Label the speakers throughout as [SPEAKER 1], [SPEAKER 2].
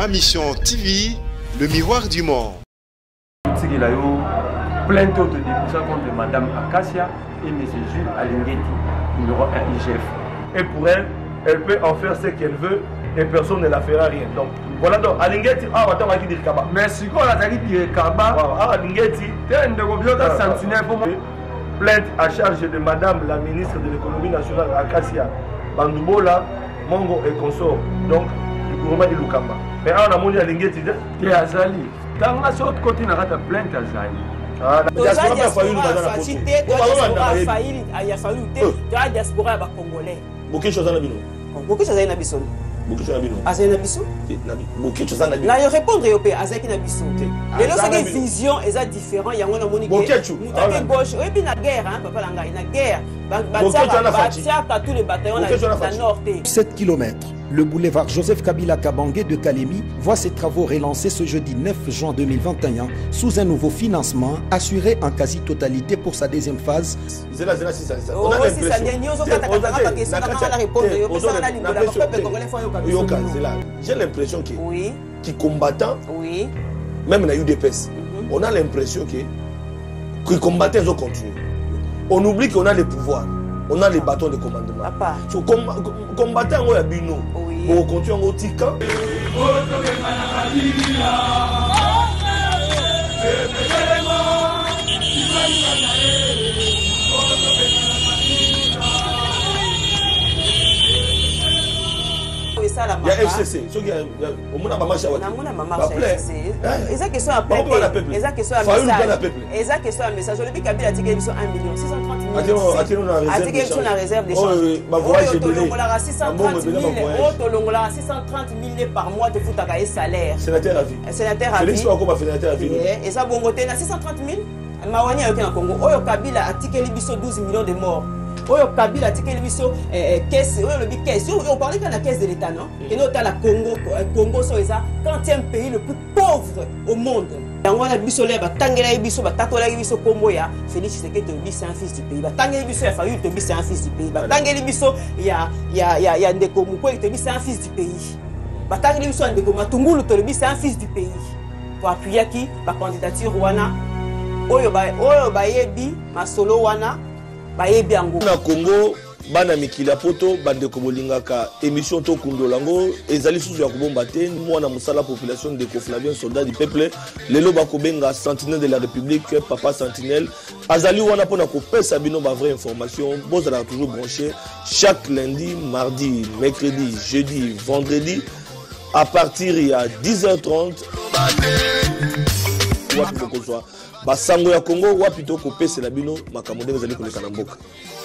[SPEAKER 1] Ma Mission TV, le miroir du monde.
[SPEAKER 2] Il a eu plainte de députation contre Madame Acacia et M. Jules Alingueti, numéro 1 IGF. Et pour elle, elle peut en faire ce qu'elle veut et personne ne la fera rien. Donc voilà, donc Alingueti, attends, on va dire Kaba. Mais si on a dit Kaba, Alingueti, sentinelle pour moi. Plainte à charge de Madame la ministre de l'économie nationale Acacia Bandoubola, Mongo et consort. Donc, du gouvernement de Lukamba. Mais on a monté Alingueti, qui est Azali. Dans l'autre côté, on a plainte Azali.
[SPEAKER 3] Beaucoup de choses à la bino. Beaucoup de choses à la bino. Beaucoup de choses à la bino. À la bino. Beaucoup de choses à la bino. Là, il répondre au pays. À la bino. Les autres visions sont différentes. Il y a un monique. Beaucoup de choses. Gauche. Oui, puis la guerre, hein, papa Langa, la guerre. Tous les bataillons la nord.
[SPEAKER 4] 7 km. Le boulevard Joseph Kabila Kabange de Kalemi voit ses travaux relancés ce jeudi 9 juin 2021 sous un nouveau financement assuré en quasi-totalité pour sa deuxième phase.
[SPEAKER 3] J'ai l'impression que qui combattant, même dans l'UDPS, on a l'impression que les combattants ont continué. On oublie qu'on a les pouvoirs. On a les bâtons de commandement. So, combattant, on a bino. On continue au Tika. Il y a FCC. On a marché à
[SPEAKER 5] Eza question à peuple. Eza question à message. Eza question à message. Le but Kabila a tiré 1 million 630 000. A tiré la réserve des chances. Tolongola 630 000 par mois de foutaka et salaire.
[SPEAKER 3] Sénateur à vie.
[SPEAKER 5] Sénateur à vie.
[SPEAKER 3] Félix Ouakoma sénateur à vie.
[SPEAKER 5] Et ça bongoté na 630 000. Mawani a Congo. Oyo Kabila a tiré 12 millions de morts. Oyo Kabila a tiré caisse. Oyo le but caisse. On parlait de la caisse de l'État, non? Et nous la Congo. Congo c'est ça. Quand c'est un pays le plus pauvre au monde. On a biso le batangela biso batatola biso kombo ya Félix Tshisekedi to biso un fils du pays. Batangela biso ya Fayulu to biso un fils du pays. Batangela biso ya Ndeko Mukwege to biso un fils du pays. Batangela biso Ndeko Matungulu to biso un fils du pays. Pour appuyer qui la candidature wana oyo bayebi masolo wana bayebi ango
[SPEAKER 3] na Congo. Bana mikila poto bande ko bolingaka émission to kundolango ezali susu ya kobomba te mwana musala population de Flavien soldat du peuple lelo bakobenga sentinelle de la République papa sentinelle azali wana pona ko pesa bino ba vraie information bozala toujours branché chaque lundi mardi mercredi jeudi vendredi à partir ya 10h30 wapi ko soit basango ya Congo wapi to ko pesa la bino makambo ndenge ezali koleka na mboka.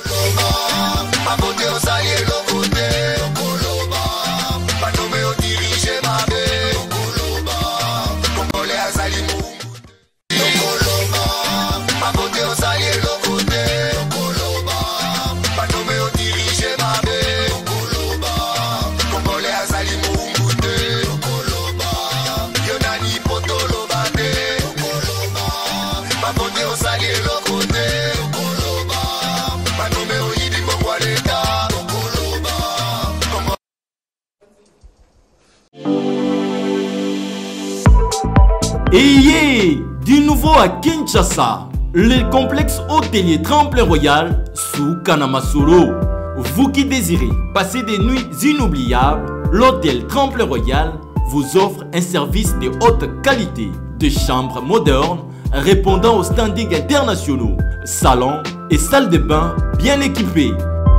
[SPEAKER 6] Ayez du nouveau à Kinshasa, le complexe hôtelier Tremplin Royal sous Kanamasoro. Vous qui désirez passer des nuits inoubliables, l'hôtel Tremplin Royal vous offre un service de haute qualité, de chambres modernes répondant aux standards internationaux, salons et salles de bain bien équipées.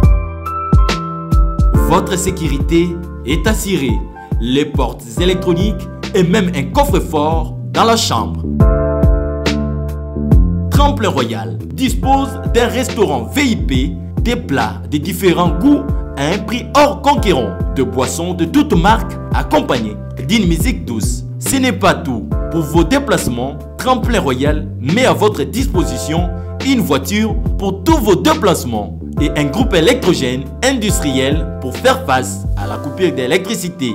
[SPEAKER 6] Votre sécurité est assurée, les portes électroniques et même un coffre-fort dans la chambre. Tremplin Royal dispose d'un restaurant VIP, des plats de différents goûts à un prix hors conquérant, de boissons de toutes marques accompagnées d'une musique douce. Ce n'est pas tout. Pour vos déplacements, Tremplin Royal met à votre disposition une voiture pour tous vos déplacements et un groupe électrogène industriel pour faire face à la coupure d'électricité.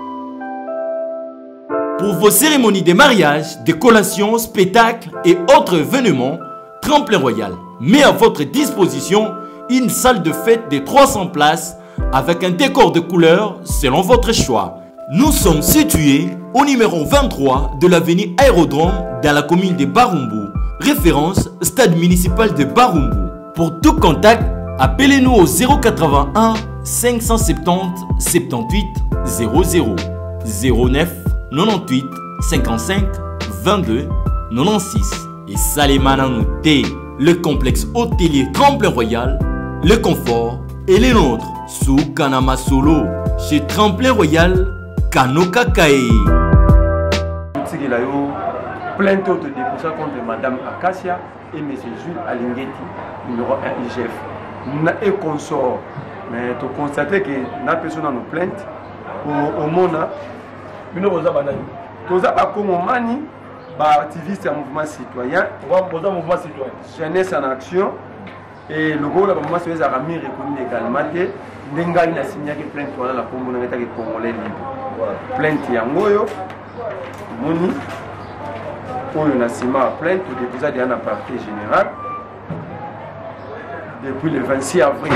[SPEAKER 6] Pour vos cérémonies de mariage, de collations, spectacles et autres événements, Tremplin Royal met à votre disposition une salle de fête de 300 places avec un décor de couleurs selon votre choix. Nous sommes situés au numéro 23 de l'avenue Aérodrome dans la commune de Barumbu. Référence Stade municipal de Barumbu. Pour tout contact, appelez-nous au 081 570 78 00 09 98 55 22 96. Et Salimana Nouté, le complexe hôtelier Tremplin Royal, le confort et les nôtres sous Kanama Solo chez Tremplin Royal Kanoka Kae.
[SPEAKER 2] Plainte de déposée contre Madame Acacia et M. Jules Alingeti, numéro 1 IGF. Et consort. Mais tu constates que la personne nous plainte au Mona. Nous avons activiste du mouvement citoyen, mouvement citoyen, jeunesse en action, et le gros mouvement citoyen a mis reconnu légalement que Nenga il a signé que plainte voilà la communauté congolais libre. Plainte yangoyo, moni, on a signé plainte déposé dans la partie générale depuis le 26 avril.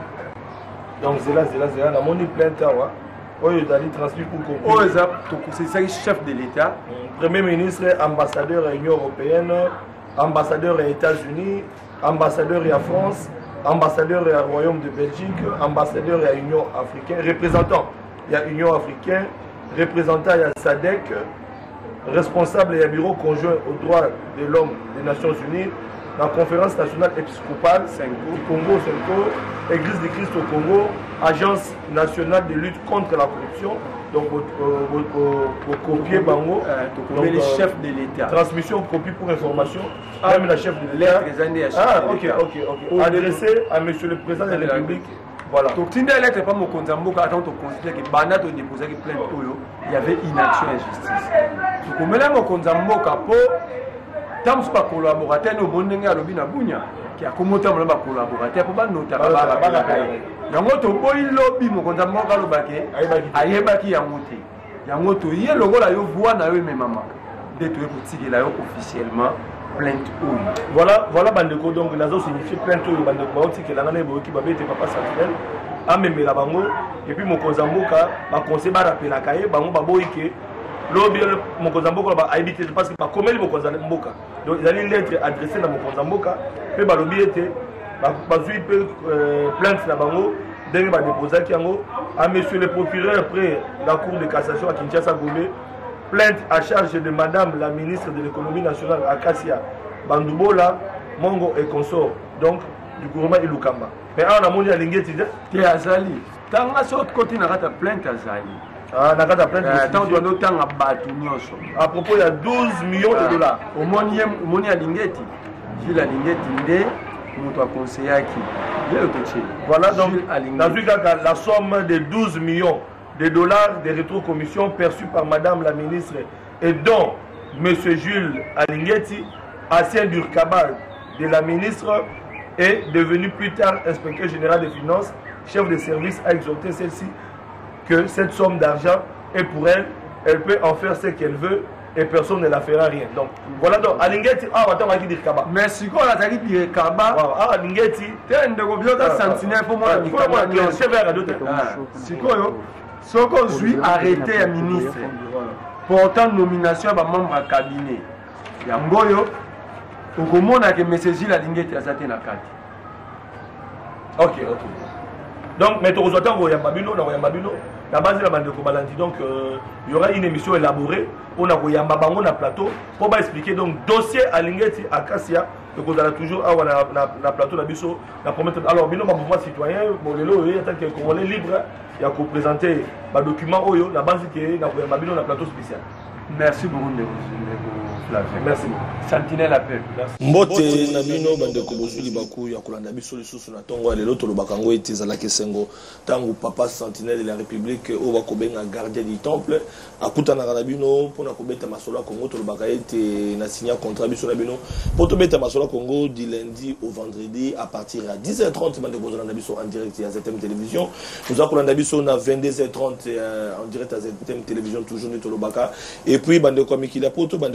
[SPEAKER 3] Donc c'est là la moni plainte là. Transmis pour
[SPEAKER 2] c'est ça le chef de l'État.
[SPEAKER 3] Premier ministre, ambassadeur à l'Union Européenne, ambassadeur aux États-Unis, ambassadeur à France, ambassadeur au Royaume de Belgique, ambassadeur à l'Union Africaine, représentant il y a l'Union Africaine, représentant il y a SADC, responsable il y a Bureau conjoint aux droits de l'homme des Nations Unies, la conférence nationale épiscopale du Congo, Église du Christ au Congo, Agence nationale de lutte contre la corruption, donc au copier Bango,
[SPEAKER 2] les chefs de l'État.
[SPEAKER 3] Transmission, copie pour information, même la chef de l'État. Ok. Adressé à Monsieur le Président de la République. Voilà.
[SPEAKER 2] Donc, si la lettre n'est pas mon compte, attends, tu considères que Banat a déposé plainte, il y avait inaction et injustice. Donc, on met là mon compte, tant que pas collaborateur, nous avons des gens qui a commenté mon collaborateur pour pas noter. Yango to boy lobby mo konza mo ka lobake ayebaki yango te. Yango to ye logo la yo voix na yo memama. De to petite la yo officiellement plainte oyo.
[SPEAKER 3] Voilà bandeko donc nazo signifie plainte oyo bandeko ba otiki la ngana ebo ki ba bete papa Samuel amemela bango et puis mo konza mboka ba conseil ba rappela kaye bango ba boyike lobby mo konza mboka ba habité parce que ba komeli mo konza mboka. Donc il y a une lettre adressée na mo konza mboka pe ba lobby était bazui plainte na bango denge ba déposer yango à monsieur le procureur après la cour de cassation à Kinshasa Gombe, plainte à charge de madame la ministre de l'économie nationale Acacia Bandubola Mongo et consort donc du gouvernement Ilukamba. Mais on a moni alingeti
[SPEAKER 2] te azali tanga sur autre côté na rata plainte azali.
[SPEAKER 3] Na rata plainte
[SPEAKER 2] tant doit notanga batu nyonso
[SPEAKER 3] à propos il y a 12 millions de dollars
[SPEAKER 2] au moni alingeti Gilles Alingeti nde notre conseiller qui
[SPEAKER 3] voilà donc la somme de 12 millions de dollars de rétrocommissions perçues par madame la ministre et dont monsieur Jules Alingeti, ancien d'Urkaba de la ministre, est devenu plus tard inspecteur général des finances, chef de service, a exhorté celle-ci que cette somme d'argent est pour elle, elle peut en faire ce qu'elle veut et personne ne la fera rien. Donc voilà donc Alingeti attends on va dire Kaba.
[SPEAKER 2] Merci quoi la tagi dire Kaba.
[SPEAKER 3] Alingeti
[SPEAKER 2] t'es ndeko biota sentinelle pour moi
[SPEAKER 3] chef à d'autres.
[SPEAKER 2] Sikoyo soko zui arrêté un ministre portant nomination à membre à cabinet. Yangoyo okomona que monsieur Gilles Alingeti azate na kati.
[SPEAKER 3] OK. Donc mais tu reçois en Yambabino la base de la bande de Kobalandi donc il y aura une émission élaborée on a Yamba bango na plateau pour expliquer donc dossier Alingeti Acacia que vous allez toujours avoir la plateau la biso la promettre alors bino mouvement citoyen bon lelo il y a tant que Congolais libre il y a pour présenter ba document oyo la base qui est na Yamba na plateau spécial.
[SPEAKER 2] Merci beaucoup de
[SPEAKER 3] merci.
[SPEAKER 2] Sentinelle appel.
[SPEAKER 3] Mbote na bino bandeko bozuli baku ya kolanda biso lisusu na tongo lelo to lobaka ngo etizala kesengo tangu papa Sentinelle de la République o bakobenga gardien du temple akutana na bino pona kobeta masolo Congo to lobaka ete na signer contrat biso na bino pour to beta masolo Congo du lundi au vendredi à partir à 10h30 bandeko bozolanda biso en direct à ZTM télévision nous akolanda biso na 22h30 en direct à ZTM télévision toujours to lobaka et puis bandeko mikila poto bandeko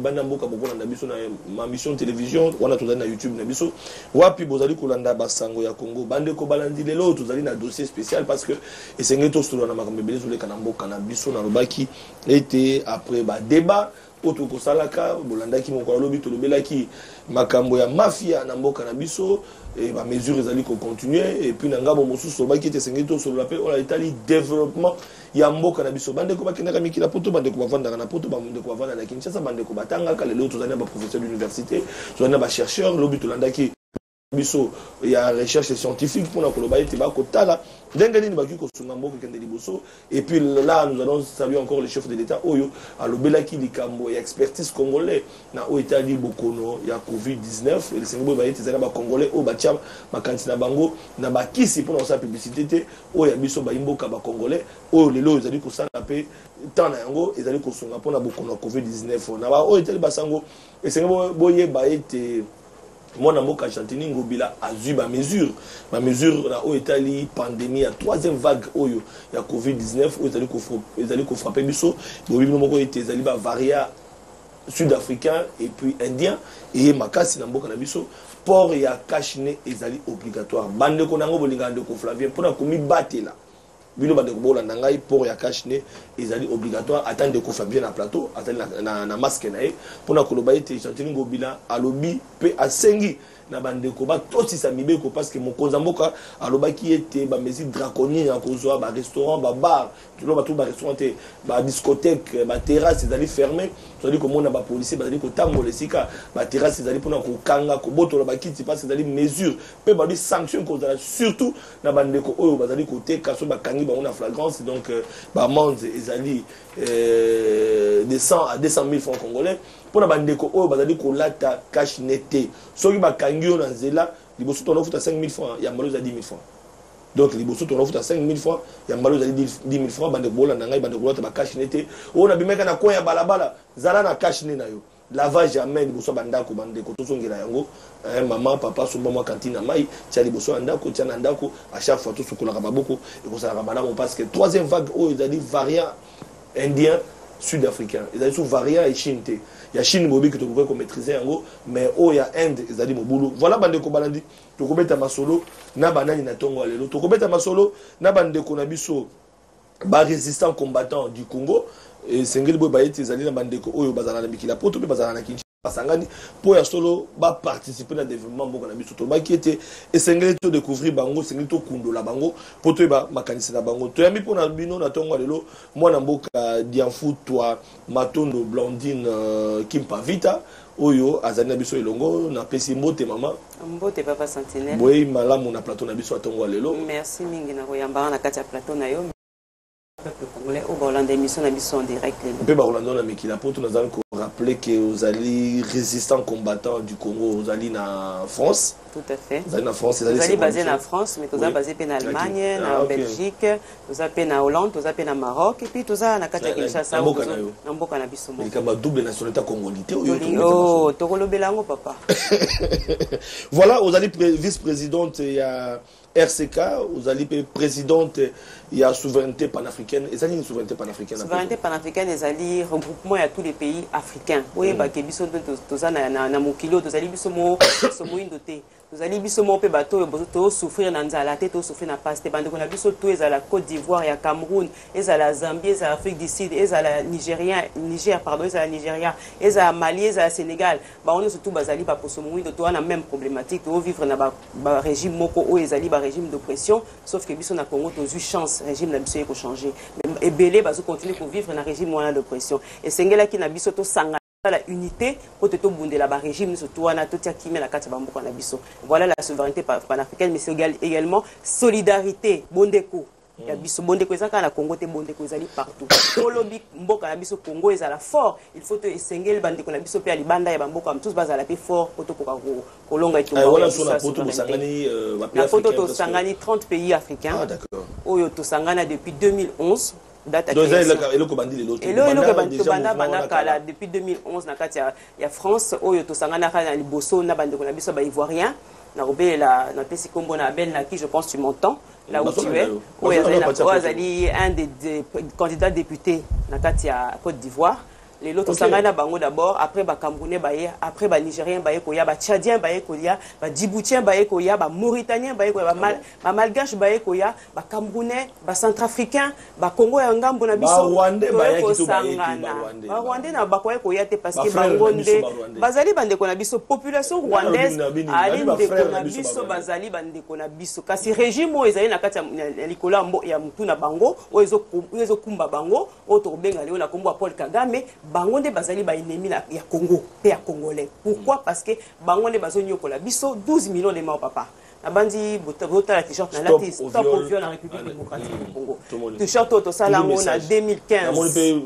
[SPEAKER 3] banda mboka boko na biso na ma mission télévision wana tozali na YouTube na biso wapi bozali kolanda basango ya Congo bande ko balandi lelo tozali na dossier spécial parce que esengeli to solo na makambo belé zoleka na mboka na biso na lobaki été après ba débat oto ko salaka bolandaki moko lobi to lobelaki makambo ya mafia na mboka na biso et ba mesures ezali ko continuer et puis na ngabo mosusu lobaki été esengeli to solo lapé on a étali développement ya mboka na biso bande ko bakendaka mikila poto bande ko bavanda na poto bande ko bavanda na Kinshasa bande ko batanga kala lelo tozali ba professeur d'université tozali ba chercheur lobi to landaki biso ya recherche scientifique pour na koloba ete ba kotala ndenge nini baki ko sunga mboka kende liboso et puis là nous allons saluer encore le chef de l'état oyo alobelaki likambo ya expertise congolais na o etali bokono ya covid-19 et le sengo ba ete zala ba congolais o ba tia makanti na bango na ba kisi pour na sa publicité te o ya biso ba imboka ba congolais o lelo ezali ko sala pe tant na yango ezali ko sunga pour na bokono covid-19 na ba o etali basango et sengo boye ba ete mon amour Argentine ngobila azu ba mesure na o Italie pandémie à troisième vague oyo ya covid-19 ezali ko frapper biso bobino moko ete ezali ba variant sud-africain et puis indien et makasi na mboka na biso port ya kashine ezali obligatoire bande ko nango bolinga ndeko Flavien pona komi batela bino bande ko bola ngai port ya kashine ezali obligatoire attendre ko Fabien na plateau atali na masque na e pona ko loba ete Argentine ngobila alobi pe asengi na bande ko ba tosisa mibeko parce que mokonza mboka alobaki ete ba mesures draconiennes ya kozwa ba restaurant ba bar tulo ba tout ba restaurant te ba discothèque ba terrasse ezali fermé tozali komona ba policier bazali ko tambola sika ba terrasse ezali pona ko kanga ko botola ba kiti parce ezali mesure pe ba di sanction kozala surtout na bande ko oyo bazali ko te kaso ba kangi ba on a flagrance donc ba amende ezali de 100 à 200 000 francs congolais pour la bande ko oyo bazali ko lata cash nete soki ba kangi yo na nzela liboso to lofuta 5 000 francs ya mbalo za 10 000 francs donc liboso to lofuta 5 000 francs ya mbalo za 10 000 francs bande ko bola na ngai bande ko lata ba cash nete o na bimeka na koya balabala zala na cash ne na yo lavage jamais liboso bandako bande ko tozongela yango maman papa soba moi cantine mai tia liboso andako tia ndako à chaque fois tout sokola ka baboko et ko sala madame parce que troisième vague o ezali variant indien sud-africain ezali sous variant et Chine te ya Chine mobi que tu pouvez maîtriser yango mais o ya Inde ezali mobulu voilà bande ko balandi to ko beta masolo na banani na tongo lelo to ko beta masolo na bande ko na biso ba résistant combattant du Congo et sengeli boy baïti ezali na bande ko oyo bazala na mikila poto pe bazala na Kinshasa basangani pour ya solo ba participer na développement mboka na biso to ba qui était et sengeli to découvrir bango sengeli to kundola bango poto ba makanisi na bango to yami pona bino na tongo lelo mwana mboka Dianfu toi Matondo Blandine Kimpa Vita oyo azali na biso elongo na pesi mbote mama
[SPEAKER 5] mbote papa Sentinelle
[SPEAKER 3] boy malamu na plateau na biso atongo lelo
[SPEAKER 5] merci mingi na koyamba na kati ya plateau na yo peuple congolais au Hollande émission na biso en direct
[SPEAKER 3] pe ba Hollande na mikila poto nous allons rappeler que vous allez résistants combattants du Congo vous allez na France
[SPEAKER 5] tout à fait
[SPEAKER 3] vous allez na France
[SPEAKER 5] vous allez basé na France mais vous allez basé en Allemagne na Belgique vous allez na Hollande vous allez na Maroc et puis vous allez na kati ya Kinshasa na mboka na biso mo
[SPEAKER 3] ka ba double nationalité congolité
[SPEAKER 5] oh tokolobelango papa
[SPEAKER 3] voilà vous allez vice-présidente il y a RCK, vous allez présidente, il y a souveraineté panafricaine. Et ça, il y a une souveraineté panafricaine.
[SPEAKER 5] Souveraineté panafricaine, c'est un regroupement à tous les pays africains. Oui, parce que nous avons un kilo, nous avons nous allons bisomo pe bato to souffrir na nzala te to souffrir na paste bande ko na biso to ezala Côte d'Ivoire ya Cameroun ezala Zambie ezala Afrique du Sud ezala Niger pardon ezala Nigeria ezala Mali ezala Sénégal ba on surtout bazali ba posomo to na même problématique to vivre na ba régime moko o ezali ba régime d'oppression sauf que biso na Congo to eu chance régime na biso ko changer et belé bazo continuer pour vivre na régime wana d'oppression et sengela ki na biso to sanga la unité pour te bounder la régime surtout on a tout qui met la carte bamboka na biso voilà la souveraineté panafricaine mais c'est également solidarité bondeko ya biso bondeko ezaka na Congo te bondeko ezali partout kolobi mboka na biso Congo ezala fort il faut te esengel bandeko na biso pe libanda ya bamboka tous bazala pe fort poto ko kolonga eto
[SPEAKER 3] voilà sur la photo sangani
[SPEAKER 5] la photo to sangani 30 pays africains
[SPEAKER 3] ah d'accord
[SPEAKER 5] oyo to sangana depuis 2011
[SPEAKER 3] depuis 2011 na kati ya France oyo to sangana na liboso na bande ko na biso ba ivoirien na robela na pesi kombo na ben na qui je pense tu m'entends là où tu es oyo azali un des candidats députés na kati ya Côte d'Ivoire
[SPEAKER 5] les lots sangana bango d'abord après ba Camerounais baye après ba Nigériens baye koya ba Tchadiens baye koya ba Djiboutiens baye koya ba Mauritaniens baye koya ba Malgaches baye koya ba Camerounais ba Centrafricains ba Congo ya ngambo na biso
[SPEAKER 3] ba Rwandais baye
[SPEAKER 5] ko sangana ba Rwandais na ba koya te parce que bango nde bazali bandeko na biso population rwandaise ali ndeko na biso bazali bandeko na biso kasi régime o ezali na kati ya likolo ya mutu na bango o ezo kumba bango o to benga leo na kombo Paul Kagame bango nde bazali ba ennemi ya Congo pe ya Congolais. Pourquoi? Parce que bango nde bazo nyokola biso 12 millions de morts papa. Na bandi bota la t-shirt na lati stop au viol en République démocratique du Congo. T-shirt to salango na 2015.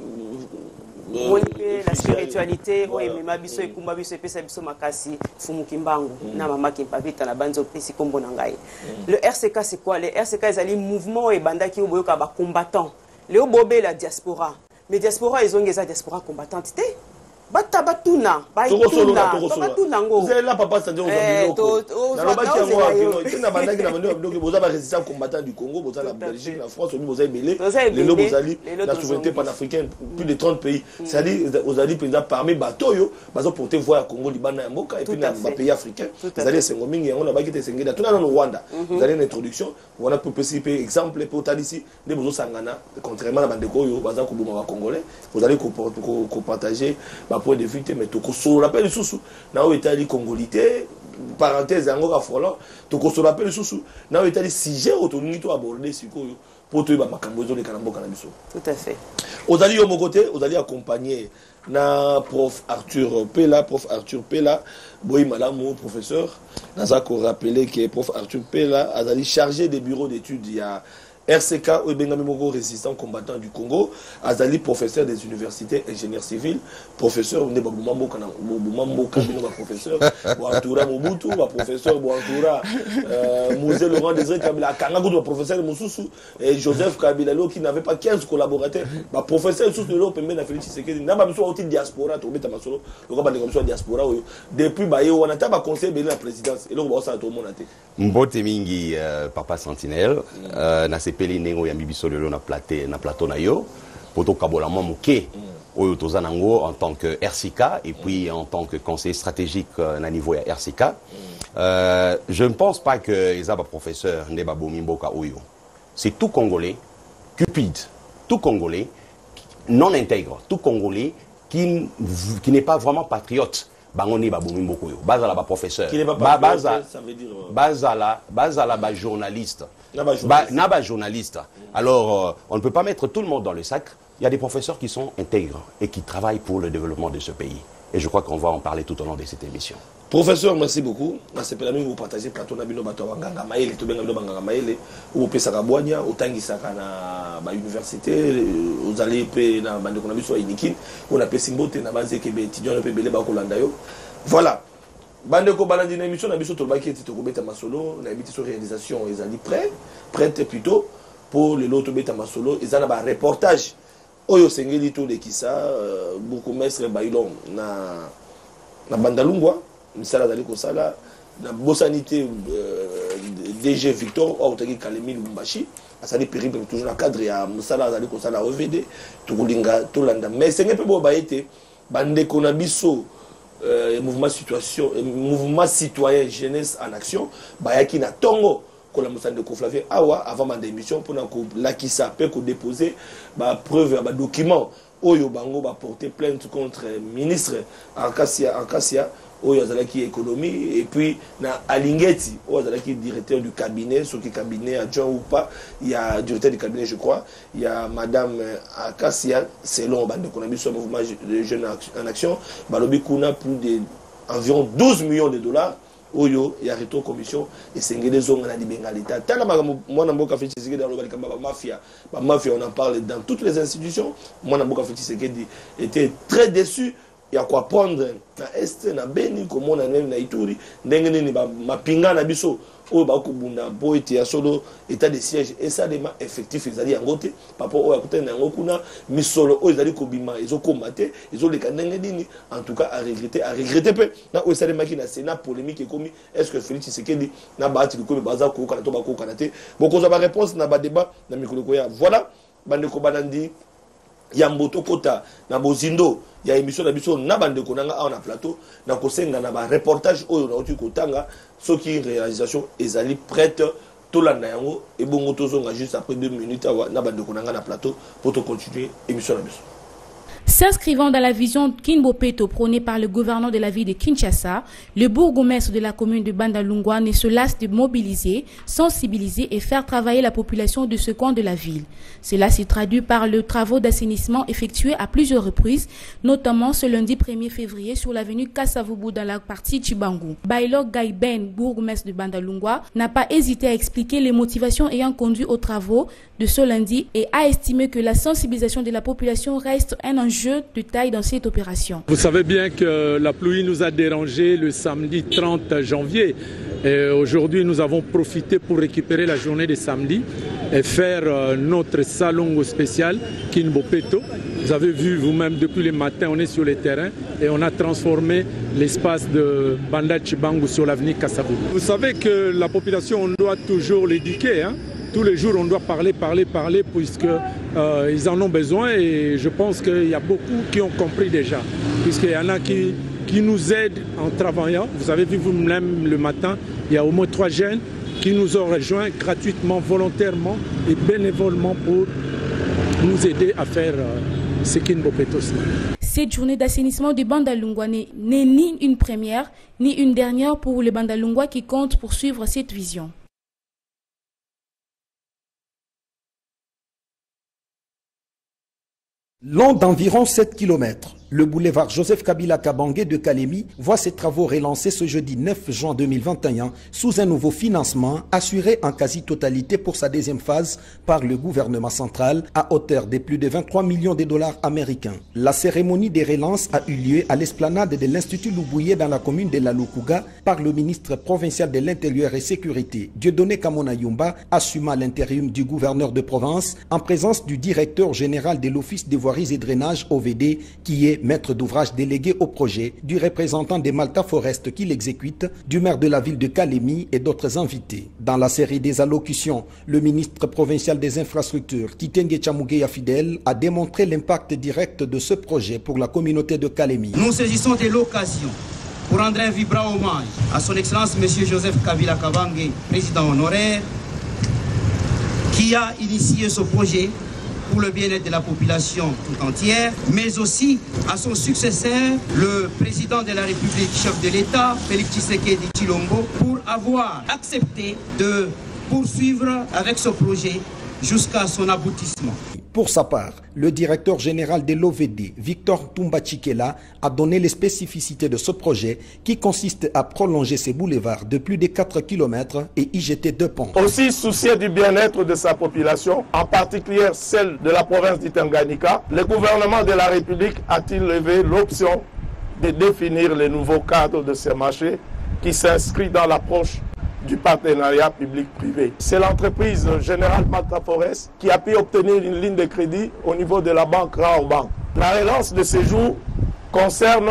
[SPEAKER 5] La spiritualité o emema biso ekumba biso epesa biso makasi fumu kimbangu na mama kimpavita na banzo pesi kombo na ngai. Le RCK c'est quoi? Le RCK ezali mouvement e bandaki oboyoka ba combattants. Léo Bobé la diaspora. Mais diaspora ils ont des diaspora combattante té. Batabatuna, Batuna,
[SPEAKER 3] vous êtes là, papa, c'est-à-dire aux Américains. Na bandaki na bando donc vous avez résistant combattant du Congo, vous avez la Belgique, la France, vous avez belé, les lobes vous avez la souveraineté panafricaine, plus de 30 pays. C'est-à-dire vous avez président parmi bateau yo, bazo porter voir Congo, Liban et Mboka et puis dans les pays africains. Vous avez Sengomingi, on a pas quitté Sengeda, tout dans le Rwanda. Vous avez une introduction, on a pour participer exemple pour ici, les bozo sangana, contrairement à la bande yo, baza ko boma congolais, vous allez partager point de vue mais tout se rappelle sous na o Italie congolité parenthèse encore affolant tout se rappelle sous na o Italie sujet autonomie to aborder sikoyo pour to ba makambo zo le kanambo kanabiso.
[SPEAKER 5] Tout à fait.
[SPEAKER 3] Aux alliés au mon côté, aux alliés accompagner na prof Arthur Pella boy malamu professeur naza ko rappeler que prof Arthur Pella a allé chargé des bureaux d'études il y a RCK Obengami Mogo résistant combattant du Congo, Azali professeur des universités, ingénieur civil, professeur de Babumambo Kabino, professeur, Boantoura Mobutu, professeur Boantoura, Mouzé Laurent Désiré Kabila, Kanagou, professeur Moussoussou, et Joseph Kabilalo qui n'avait pas 15 collaborateurs, professeur Soussou de l'eau, Pembe Félix Tshisekedi, n'a pas besoin aussi diaspora, tu mets Masolo, le combat de commission diaspora, depuis Bayo, on a pas conseillé de la présidence, et là on va ça tout le monde.
[SPEAKER 7] Mbote Mingi, Papa Sentinelle, peli nengo ya mibiso lelo na plateau na yo poto kabola moké oyo tozanango en tant que RCK et puis en tant que conseiller stratégique na niveau ya RCK je ne pense pas que ezaba professeur Ndeba Bomimboka oyo c'est tout Congolais cupide tout Congolais non intègre tout Congolais qui n'est pas vraiment patriote bangoni Bomimboka oyo bazala ba professeur
[SPEAKER 3] ça veut dire
[SPEAKER 7] bazala ba journaliste Naba journaliste. Alors, on ne peut pas mettre tout le monde dans le sac. Il y a des professeurs qui sont intègres et qui travaillent pour le développement de ce pays. Et je crois qu'on va en parler tout au long de cette émission.
[SPEAKER 3] Professeur, merci beaucoup. Merci pour vous partager plateau na bino bato banganga maele to benga banganga maele ou pesa kabwanya otangisaka na université vous allez pe na bande ko na biso inikin on a pesi mbote na banze ke be étudiant pe belé ba ko landa yo. Voilà. Bande ko balandi na émission na biso to baki to ko beta masolo na habité sur réalisation ils allaient prête plutôt pour le lot to beta masolo ils allaient ba reportage oyo sengeli to de kisa beaucoup mestre bailon na bandalungwa misala dali ko sala na bosanité DG Victor Autaki Kalemi Lumbashi asali périple toujours na cadre ya musala dali ko sala OVD to kulinga to landa mais sengeli pe bo ba été bande ko na biso mouvement citoyen jeunesse en action bayaki na tongo kola musande ko Flavien awa avant ma démission pour na ko lakisa pe ko déposer ba preuve ba document oyo bango ba porter plainte contre ministre Acacia oyo azalaki économie et puis na Alingeti oyo azalaki directeur du cabinet ce qui cabinet adjoint ou pas il y a directeur du cabinet je crois il y a madame Acacia selon bande ko na biso mouvement de jeunes en action balobi kuna plus de environ 12 millions de dollars oyo ya retour commission et sengede zonga na libengalita tala mwana mboka Félix Tshisekedi dans le mafia on en parle dans toutes les institutions mwana mboka Félix Tshisekedi était très déçu. Il y a quoi prendre na Est, na Beni, comme on a même na Ituri, ndengene ni ma pinga na biso, o ba kubunda bo ete ya solo état de siège et ça des effectifs ezali yangote papa o akuta na ngokuna misolo o ezali kobima ezo combattre ezo le ndengene en tout cas à regretter peu na o ezali makina Sénat polémique ekomi est-ce que Félix Tshisekedi na baati ko baza ko kana to ba ko kana te boko za ba réponse na ba débat na mikolo ko ya voilà bande ko banandi ya mboto kota na bozindo ya émission na biso na bande konanga on a plateau na kosenga na ba reportage oyo na otu kotanga soki réalisation ezali prête tolanda yango et bongo tozonga juste après 2 minutes na bande konanga na plateau pour continuer émission na biso.
[SPEAKER 8] S'inscrivant dans la vision Kinbo Peto prônée par le gouverneur de la ville de Kinshasa, le bourgmestre de la commune de Bandalungwa ne se lasse de mobiliser, sensibiliser et faire travailler la population de ce coin de la ville. Cela s'est traduit par le travaux d'assainissement effectués à plusieurs reprises, notamment ce lundi 1er février sur l'avenue Kassavubu dans la partie Chibangu. Bailo Gaiben, bourgmestre de Bandalungwa, n'a pas hésité à expliquer les motivations ayant conduit aux travaux de ce lundi et a estimé que la sensibilisation de la population reste un enjeu de taille dans cette opération.
[SPEAKER 9] Vous savez bien que la pluie nous a dérangé le samedi 30 janvier. Aujourd'hui, nous avons profité pour récupérer la journée de samedi et faire notre salon spécial Kinbo Peto. Vous avez vu vous-même depuis le matin, on est sur le terrain et on a transformé l'espace de Banda Chibangu sur l'avenue Kassavubu. Vous savez que la population, on doit toujours l'éduquer. Tous les jours, on doit parler, puisqu'ils en ont besoin et je pense qu'il y a beaucoup qui ont compris déjà, puisqu'il y en a qui nous aident en travaillant. Vous avez vu vous-même le matin, il y a au moins 3 jeunes qui nous ont rejoints gratuitement, volontairement et bénévolement pour nous aider à faire ce Kinbo Peto.
[SPEAKER 8] Cette journée d'assainissement du Bandalungwa n'est ni une première, ni une dernière pour le Bandalungwa qui compte poursuivre cette vision.
[SPEAKER 4] Long d'environ 7 km, le boulevard Joseph Kabila Kabange de Kalemi voit ses travaux relancés ce jeudi 9 juin 2021 sous un nouveau financement assuré en quasi-totalité pour sa deuxième phase par le gouvernement central à hauteur de plus de 23 millions de dollars américains. La cérémonie des relances a eu lieu à l'esplanade de l'Institut Loubouye dans la commune de La Lukuga par le ministre provincial de l'Intérieur et Sécurité, Dieudonné Kamona Yumba, assumant l'intérim du gouverneur de province en présence du directeur général de l'Office des voiries et drainage OVD qui est maître d'ouvrage délégué au projet, du représentant des Malta Forest qui l'exécute, du maire de la ville de Kalemi et d'autres invités. Dans la série des allocutions, le ministre provincial des infrastructures, Titenge Chamugeya Fidel, a démontré l'impact direct de ce projet pour la communauté de Kalemi.
[SPEAKER 10] Nous saisissons de l'occasion pour rendre un vibrant hommage à son Excellence M. Joseph Kabila Kabange, président honoraire, qui a initié ce projet pour le bien-être de la population tout entière, mais aussi à son successeur, le président de la République, chef de l'État, Félix Tshisekedi Tshilombo, pour avoir accepté de poursuivre avec ce projet jusqu'à son aboutissement.
[SPEAKER 4] Pour sa part, le directeur général de l'OVD, Victor Toumba-Chikela, a donné les spécificités de ce projet qui consiste à prolonger ces boulevards de plus de 4 km et y jeter 2 ponts.
[SPEAKER 2] Aussi soucieux du bien-être de sa population, en particulier celle de la province d'Itanganyika, le gouvernement de la République a-t-il levé l'option de définir le nouveau cadre de ces marchés qui s'inscrit dans l'approche du partenariat public-privé. C'est l'entreprise Générale Malta Forest qui a pu obtenir une ligne de crédit au niveau de la banque Raobank. La relance de ces jours concerne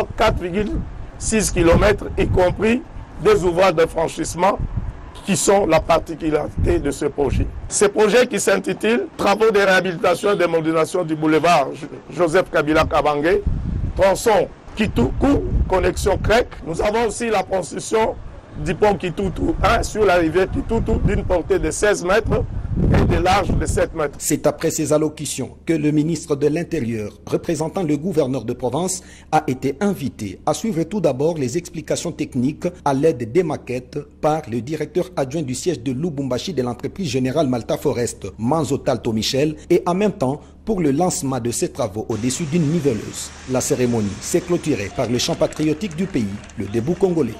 [SPEAKER 2] 4,6 km, y compris des ouvrages de franchissement qui sont la particularité de ce projet. Ce projet qui s'intitule « Travaux de réhabilitation et de modernisation du boulevard Joseph Kabila Kabange, tronçon Kituku, connexion Crec ». Nous avons aussi la construction du pont Kitutu 1 sur la rivière Kitutu d'une portée de 16 mètres et de large de 7 mètres.
[SPEAKER 4] C'est après ces allocutions que le ministre de l'Intérieur, représentant le gouverneur de province, a été invité à suivre tout d'abord les explications techniques à l'aide des maquettes par le directeur adjoint du siège de Lubumbashi de l'entreprise Générale Malta Forest, Manzo Talto Michel, et en même temps pour le lancement de ces travaux au-dessus d'une niveleuse. La cérémonie s'est clôturée par le chant patriotique du pays, le debout congolais.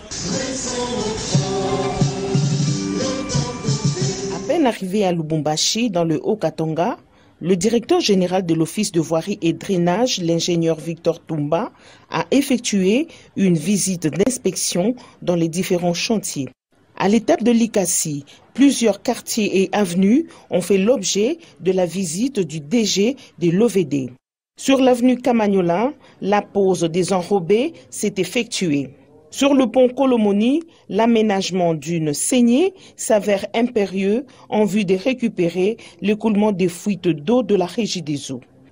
[SPEAKER 11] À peine arrivé à Lubumbashi, dans le Haut-Katanga, le directeur général de l'Office de voirie et drainage, l'ingénieur Victor Toumba, a effectué une visite d'inspection dans les différents chantiers. À l'étape de l'Ikassi, plusieurs quartiers et avenues ont fait l'objet de la visite du DG de l'OVD. Sur l'avenue Kamagnola, la pose des enrobés s'est effectuée. Sur le pont Kolomoni, l'aménagement d'une saignée s'avère impérieux en vue de récupérer l'écoulement des fuites d'eau de la régie des eaux.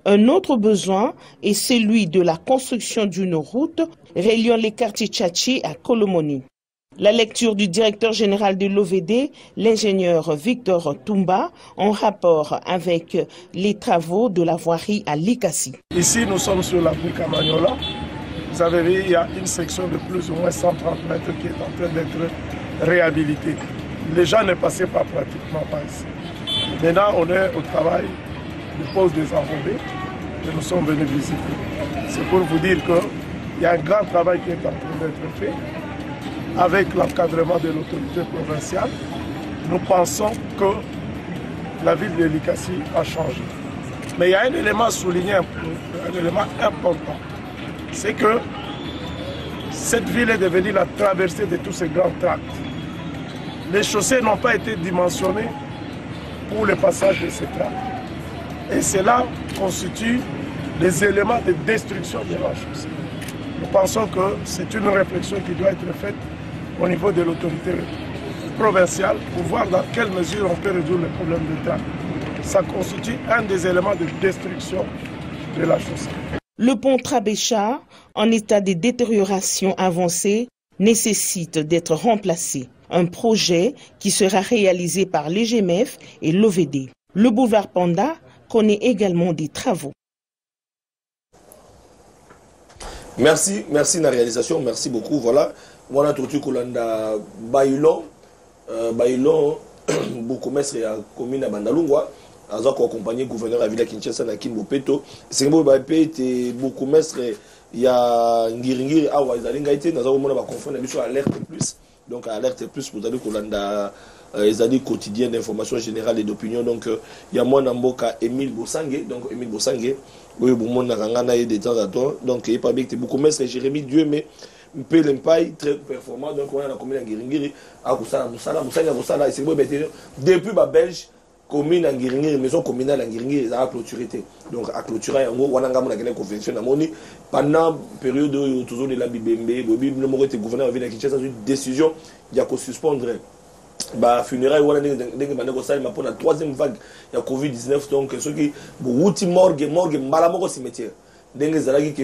[SPEAKER 11] Un autre besoin est celui de la construction d'une route reliant les quartiers Tchatchi à Kolomoni. La lecture du directeur général de l'OVD, l'ingénieur Victor Toumba, en rapport avec les travaux de la voirie à Likasi.
[SPEAKER 12] Ici, nous sommes sur la rue Camagnola. Vous avez vu, il y a une section de plus ou moins 130 mètres qui est en train d'être réhabilitée. Les gens ne passaient pas pratiquement par ici. Maintenant, on est au travail de pose des enrobés que nous sommes venus visiter. C'est pour vous dire qu'il y a un grand travail qui est en train d'être fait. Avec l'encadrement de l'autorité provinciale, nous pensons que la ville de Likasi a changé. Mais il y a un élément souligné, un élément important, c'est que cette ville est devenue la traversée de tous ces grands tracts. Les chaussées n'ont pas été dimensionnées pour le passage de ces tracts. Et cela constitue des éléments de destruction de la chaussée. Nous pensons que c'est une réflexion qui doit être faite au niveau de l'autorité provinciale pour voir dans quelle mesure on peut résoudre le problème de tract. Ça constitue un des éléments de destruction de la chaussée.
[SPEAKER 11] Le pont Trabécha, en état de détérioration avancée, nécessite d'être remplacé. Un projet qui sera réalisé par l'EGMF et l'OVD. Le boulevard Panda connaît également des travaux.
[SPEAKER 3] Merci la réalisation, merci beaucoup. Voilà. Voilà tout Kolanda Bailon, beaucoup maître à commune à Bandalungwa, à Zako accompagné gouverneur à Villa Kinshasa na Kimbo Peto. C'est beaucoup maître il y a Ngiringiri à Wazalinga été dans un moment va confondre la mission alerte plus. Donc alerte plus vous allez Kolanda les années quotidiennes d'information générale et d'opinion. Donc il y a moi Namboka Émile Bossangé, donc Émile Bossangé, oui bon na rangana de temps à temps. Donc il pas bien que beaucoup maître Jérémy Dieu mais Pelempay très performant, donc on a la commune à Ngiringiri à Kusala Moussala et c'est bon depuis ma belge commune à Ngiringiri maison communale à Ngiringiri ça a clôturé donc à clôturer en gros on a gagné la convention à Moni pendant période où toujours de la Bibembe Bobi le mot était gouverneur de la Kinshasa une décision il y a qu'on suspendre bah funérailles on a pour la troisième vague il y a Covid-19 donc ceux qui route morgue malamoko cimetière donc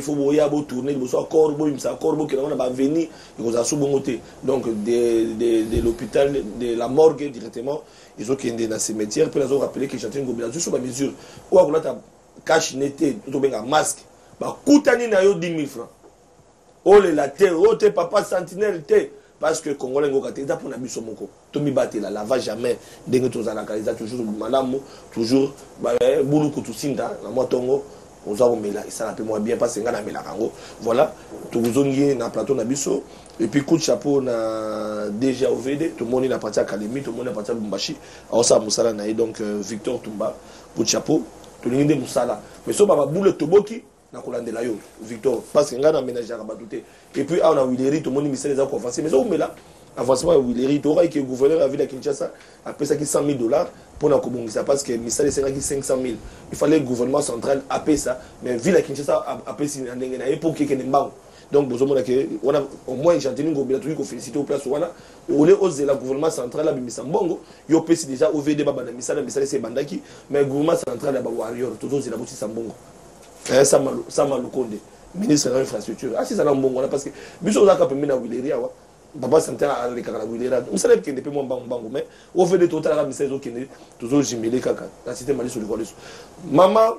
[SPEAKER 3] de l'hôpital de la morgue directement ils ont qui dans le cimetière puis ils ont rappelé que j'entends une gouvernance sur la mesure où on a cash netté tout bien un masque bah coûtani na yo 10 000 francs oh les la terre oh t'es papa sentinelle t'es parce que Congolais ngo kate pour na biso moko to mi battre la lava jamais ndenge to zala kaliza toujours malamu toujours ba bulu kutusinda na motongo on a mis là ça rappelle moi bien parce que ngana mela kango voilà tout zongi na plateau na biso et puis coup de chapeau na déjà OVD tout le monde na partie académie tout le monde na partie Bumbashi on ça musala na donc Victor Toumba coup de chapeau tout le monde musala mais so baba boule toboki na kolandela yo Victor parce que ngana ménager à batouté et puis on a Willery tout le monde misé les accords avancés mais so mais là avancement Willery tu auras que gouverneur a vu la Kinshasa après ça qui $100 000 pour la Kobongisa parce que Missale c'est qui 500 000 il fallait le gouvernement central appeler ça mais vu la Kinshasa appeler si ndenge na époque qui n'embang donc besoin que on a au moins Gentini Ngobila tout ko féliciter au place wana ole ose la gouvernement central la bimisa mbongo yo pesi déjà OVD baba na Missale c'est bandaki mais gouvernement central la ba warrior toujours c'est la bouti sambongo ça malukonde ministre de l'infrastructure ah c'est ça la mbongo parce que biso za ka pembe na Willery awa papa santé à la Willery on savait que depuis mon bango mais au fait de total la ministère qui toujours jimélé kaka la cité mali sur le roi maman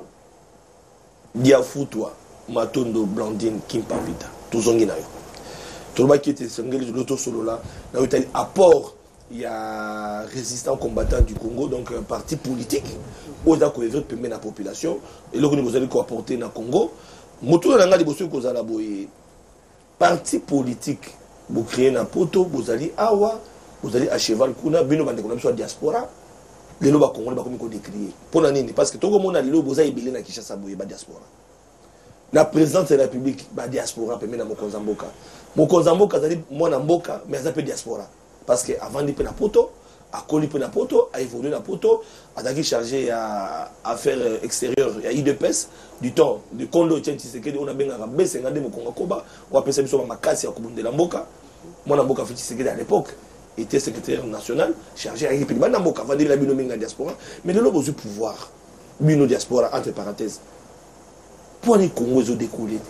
[SPEAKER 3] diafutwa matondo Blandine Kimpavita tozongi nayo toloba qui était sengeli l'auto solo là na eu apport il y a résistant combattant du Congo donc un parti politique oza ko evre permet la population et le que vous allez ko apporter na Congo moto na ngadi bosso ko zala boye parti politique vous créez un poto vous allez awa vous allez à cheval kuna bino bande ko na diaspora les loba Congolais ba comme ko décrier pour nani parce que tout le monde a lelo boza ibele na Kinshasa boye ba diaspora la présidente de la République ba diaspora permet na mokonzamboka zali mwana mboka mais ça peut diaspora parce que avant de prendre poto à coller na poto à évoluer na poto à d'aller chargé à affaires extérieures il y a IDPS du temps de Kondo Tshisekedi on a bien rabé c'est ngade mokonga koba on appelle ça biso makasi ya kubundela mboka mwana mboka Tshisekedi à l'époque était secrétaire national chargé à équipe mboka va dire la bino minga diaspora mais de l'autre pouvoir bino diaspora entre parenthèses Pour les Congo, ils ont découlé.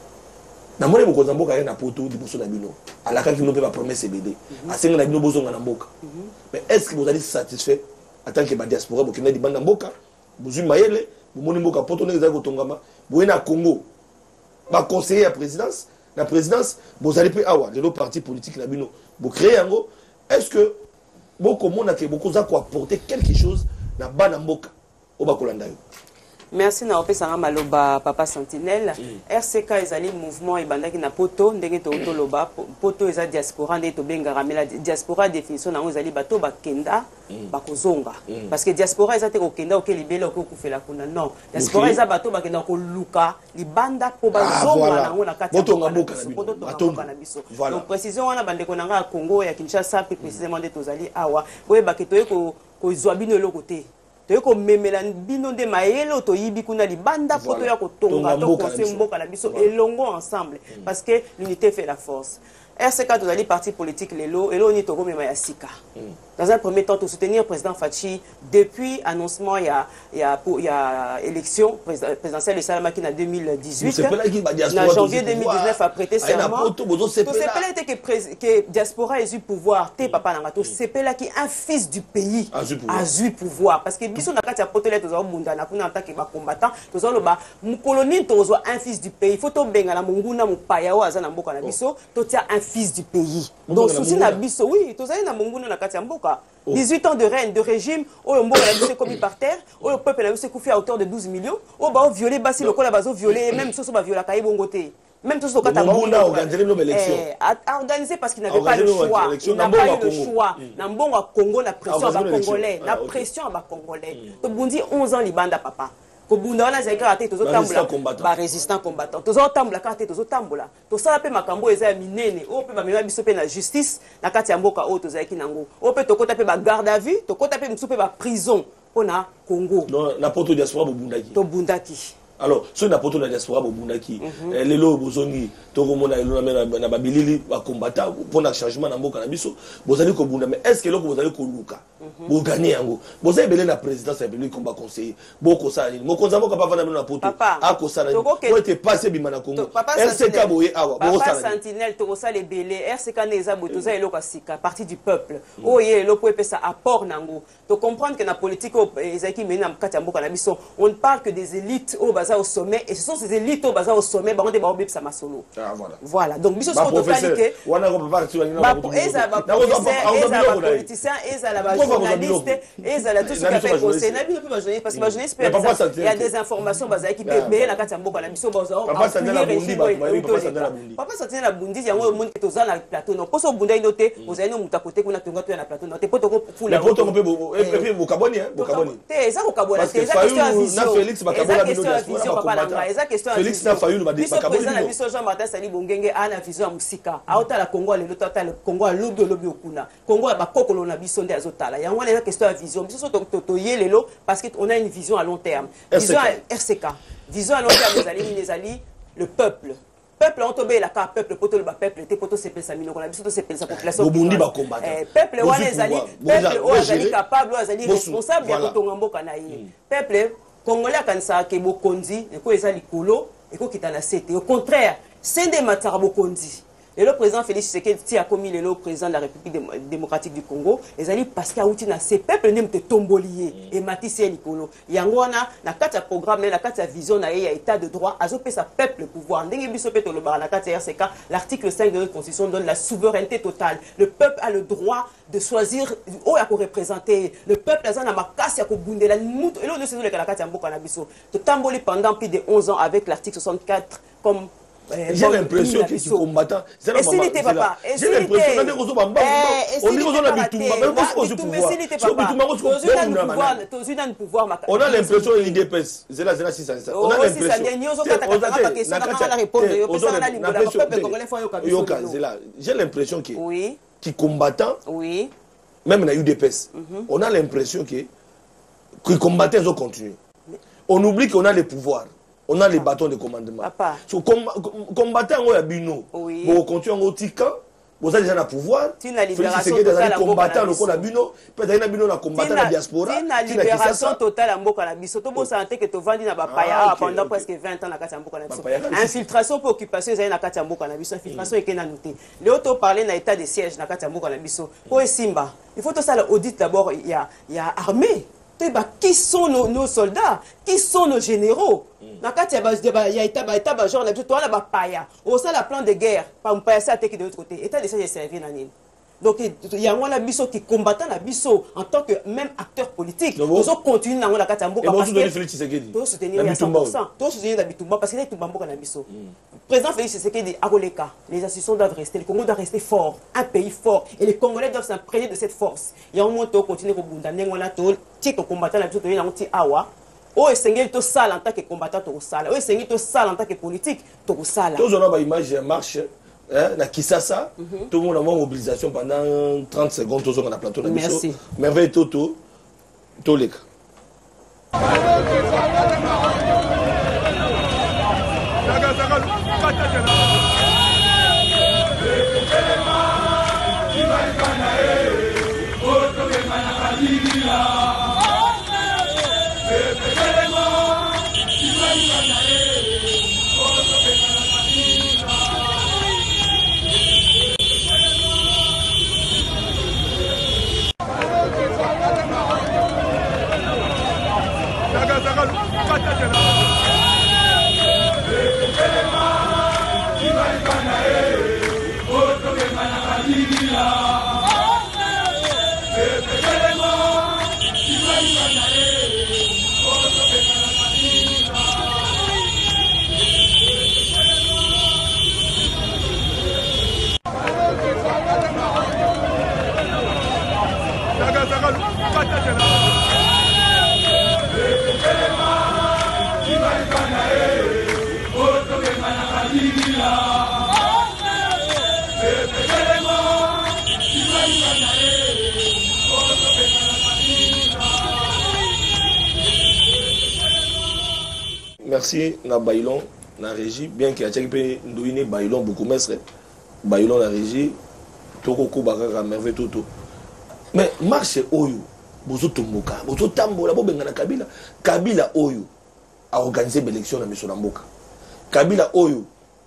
[SPEAKER 3] Na moni bokonza mboka ye na poto liboso na bino alaka ki no pe ba promesse BD asenga na bino bozonga na mboka mais est-ce que vous allez satisfait en tant que ba diaspora bokina di banda mboka bozui mayele bomoni mboka poto ne ezali kotongama boye na Congo ba conseiller à présidence la présidence vous allez pe awa le parti politique na bino bo créer yango est-ce que boko mona ke boko za ko apporter quelque chose na bana mboka o ba kolanda yo.
[SPEAKER 5] Merci na opesanga maloba papa Sentinelle. RCK ezali mouvement ebandaki na poto ndenge to loba poto eza diaspora nde to benga ramela diaspora définition nango ezali bato bakenda bakozonga parce que diaspora eza te ko kenda oke libela oke kufela kuna non diaspora eza bato bakenda ko luka libanda po bazonga nango na kati
[SPEAKER 3] botonga mboka
[SPEAKER 5] na biso donc précision wana bandeko nanga ya Congo ya Kinshasa pe précisément nde tozali awa boye baketoye ko zwa bino eloko te ko memela bino de maelo to yibi kuna libanda poto ya kotonga to conseil mboka na biso elongo ensemble parce que l'unité fait la force. RCK tozali parti politique lelo ni to komema ya sika. Dans un premier temps, de soutenir le président Fachi depuis annoncement il y a élection présidentielle de Salamaki en 2018. En janvier 2019 a prêté serment. Tout c'est pas que diaspora a eu pouvoir. T'es papa Nangato. C'est pas qui un fils du pays a eu pouvoir parce que biso na kati ya potele tozo bunda na kuna en tant que combattant tozo loba mu colonie tozo un fils du pays. Faut to benga na munguna mu paya wa za na mboka na biso to tia un fils du pays. Donc souci na biso oui tozo na munguna na kati ya mboka 18 ans de règne, de régime, où le monde a été commis par terre, où le peuple a été couffé à hauteur de 12 millions, où on a violé Bassi, le col a violé, même si on a violé la Caïe Bongoté. Même tout ce qu'on a organisé parce qu'il n'avait pas le choix. Il n'a pas eu le choix. Dans le Congo, la pression à Congolais. La pression à Congolais. Donc, on dit 11 ans, Libanda, papa. Kobunda wana zeka ate tozo tambula ba résistant combattant tozo tambula kate tozo tambula to sala pe makambo eza ya minene o pe ba mema biso pe na justice na kati ya mboka o tozo yaki nango o pe tokota pe ba garde à vue tokota pe mso pe ba prison pona Congo
[SPEAKER 3] non na poto diaspora bundaki
[SPEAKER 5] to bundaki
[SPEAKER 3] alors so na poto na diaspora bundaki lelo bozongi to komona elo na ba bilili ba combattant pona changement na mboka na biso bozali ko bunda mais est-ce que loko bozali ko luka bo gagner yango bozali belé na présidence ya République comme ba conseiller boko ça ni mo konza moko papa na poto a ko ça ko était passé bima na Congo RCK boye awa bo ça
[SPEAKER 5] Sentinelle to ça les belé RCK neza botoza eloko sika parti du peuple oye eloko epesa apport nango to comprendre que na politique ezaki mena mkati ya mboka na biso on ne parle que des élites au bazar au sommet et ce sont ces élites au bazar au sommet ba on débat bip ça masolo voilà donc biso so totalité
[SPEAKER 3] wana ko papa tu
[SPEAKER 5] ba eza ba politicien eza la ba journaliste eza la tout ce qui fait conseil na bino pe ba journaliste parce que ba journaliste il y a des informations bazar qui peut la kati ya mboka na biso bazar
[SPEAKER 3] papa Sentinelle Bundi
[SPEAKER 5] papa Sentinelle Bundi yango monde toza na plateau non poso bunda inote ozali no muta côté kuna tonga to na plateau non te poto ko fula
[SPEAKER 3] poto ko pe bokaboni bokaboni
[SPEAKER 5] te eza bokabona te eza question ya vision
[SPEAKER 3] na Félix bakabona bino
[SPEAKER 5] vision papa na eza question ya
[SPEAKER 3] Félix na Fayulu ba
[SPEAKER 5] bakaboni na biso Jean Martin Sali Bongenge ana vision ya musika aota la Congo le lotata le Congo lobi okuna Congo ba kokolo na biso nde azotala yango wana eza question ya vision biso to yelelo parce que on a une vision à long terme vision RCK vision à long terme les alliés le peuple on tobe la ka peuple poto le ba peuple te poto sepel sa minoko na biso to sepel sa population
[SPEAKER 3] bobundi ba combattre
[SPEAKER 5] peuple wana ezali peuple o azali capable o azali responsable ya kotonga mboka na ye peuple congolais kanisa ke bokonzi eko ezali kolo eko kitana sete au contraire sende matara bokonzi et le président Félix Tshisekedi a commis le président de la République démocratique du Congo ezali parce que outi na ces peuples nem te tombolier et matisse likolo yangona na kati ya programme na kati ya vision na ya état de droit azope sa peuple pouvoir ndenge biso pe to le ba na kati ya RCK l'article 5 de notre constitution donne la souveraineté totale le peuple a le droit de choisir où ya ko représenter le peuple azana makasi ya ko bundela mutu et le sezo le kala kati ya mboka na biso to tamboli pendant plus de 11 ans avec l'article 64 comme
[SPEAKER 3] j'ai l'impression que tu combattant c'est la maman j'ai l'impression que on dit qu'on a bitumba mais on se pouvoir on a l'impression que l'IDPS c'est là 600 on a l'impression j'ai l'impression que qui combattant même na UDPS on a l'impression que combattant ils ont continué on oublie qu'on a les pouvoirs. On a les bâtons de commandement. So, combattant en bino, bon continue en tika, vous avez déjà le pouvoir.
[SPEAKER 5] Tina libération totale
[SPEAKER 3] combattant le Konabino, peut-être Bino la combattant la diaspora.
[SPEAKER 5] Tina libération totale à Mboka na biso. Tout bon santé que tu vends na bapaya pendant presque 20 ans na kati Mboka na biso. Infiltration pour occupation za na kati Mboka na biso. Infiltration et na noté. Les autres parler na état de siège na kati Mboka na biso. Pour Simba, il faut tout ça l'audit d'abord. Il y a armée. Qui sont nos soldats? Qui sont nos généraux? Il y a état-major, on sait la plan de guerre, pas un pays attaqué de l'autre côté. État de siège est servi dans l'île. Donc il y a un Bisso qui combattant la Bisso en tant que même acteur politique. Nous continuons dans la Katamboka.
[SPEAKER 3] Et vous
[SPEAKER 5] soutenir à 100%. Nous soutenir la Bitumba parce qu'il y a Tumba na Bisso. Président Félix Tshisekedi à Roleka, les institutions doivent rester, le Congo doit rester fort, un pays fort, et les Congolais doivent s'imprégner de cette force. Il y a un moment où continuer au Bundane, on a tout, qui combattant la Bisso, on a un petit awa. Oh, et c'est tout sale en tant que combattant, tout sale. Oh, et c'est tout sale en tant que politique, tout sale.
[SPEAKER 3] Tous on a une image marche. Na Kisasa, tout le monde a une mobilisation pendant 30 secondes, tout le monde a plateau.
[SPEAKER 5] Merci.
[SPEAKER 3] Merveille Toto, Toleka. Merci na bailon na régie bien qu'il y a quelqu'un qui bailon beaucoup mestre bailon na régie toko ko bakaka merveille toto mais marche oyo bozo tomboka bozo tambola bo benga na Kabila oyo a organisé l'élection na miso na mboka Kabila oyo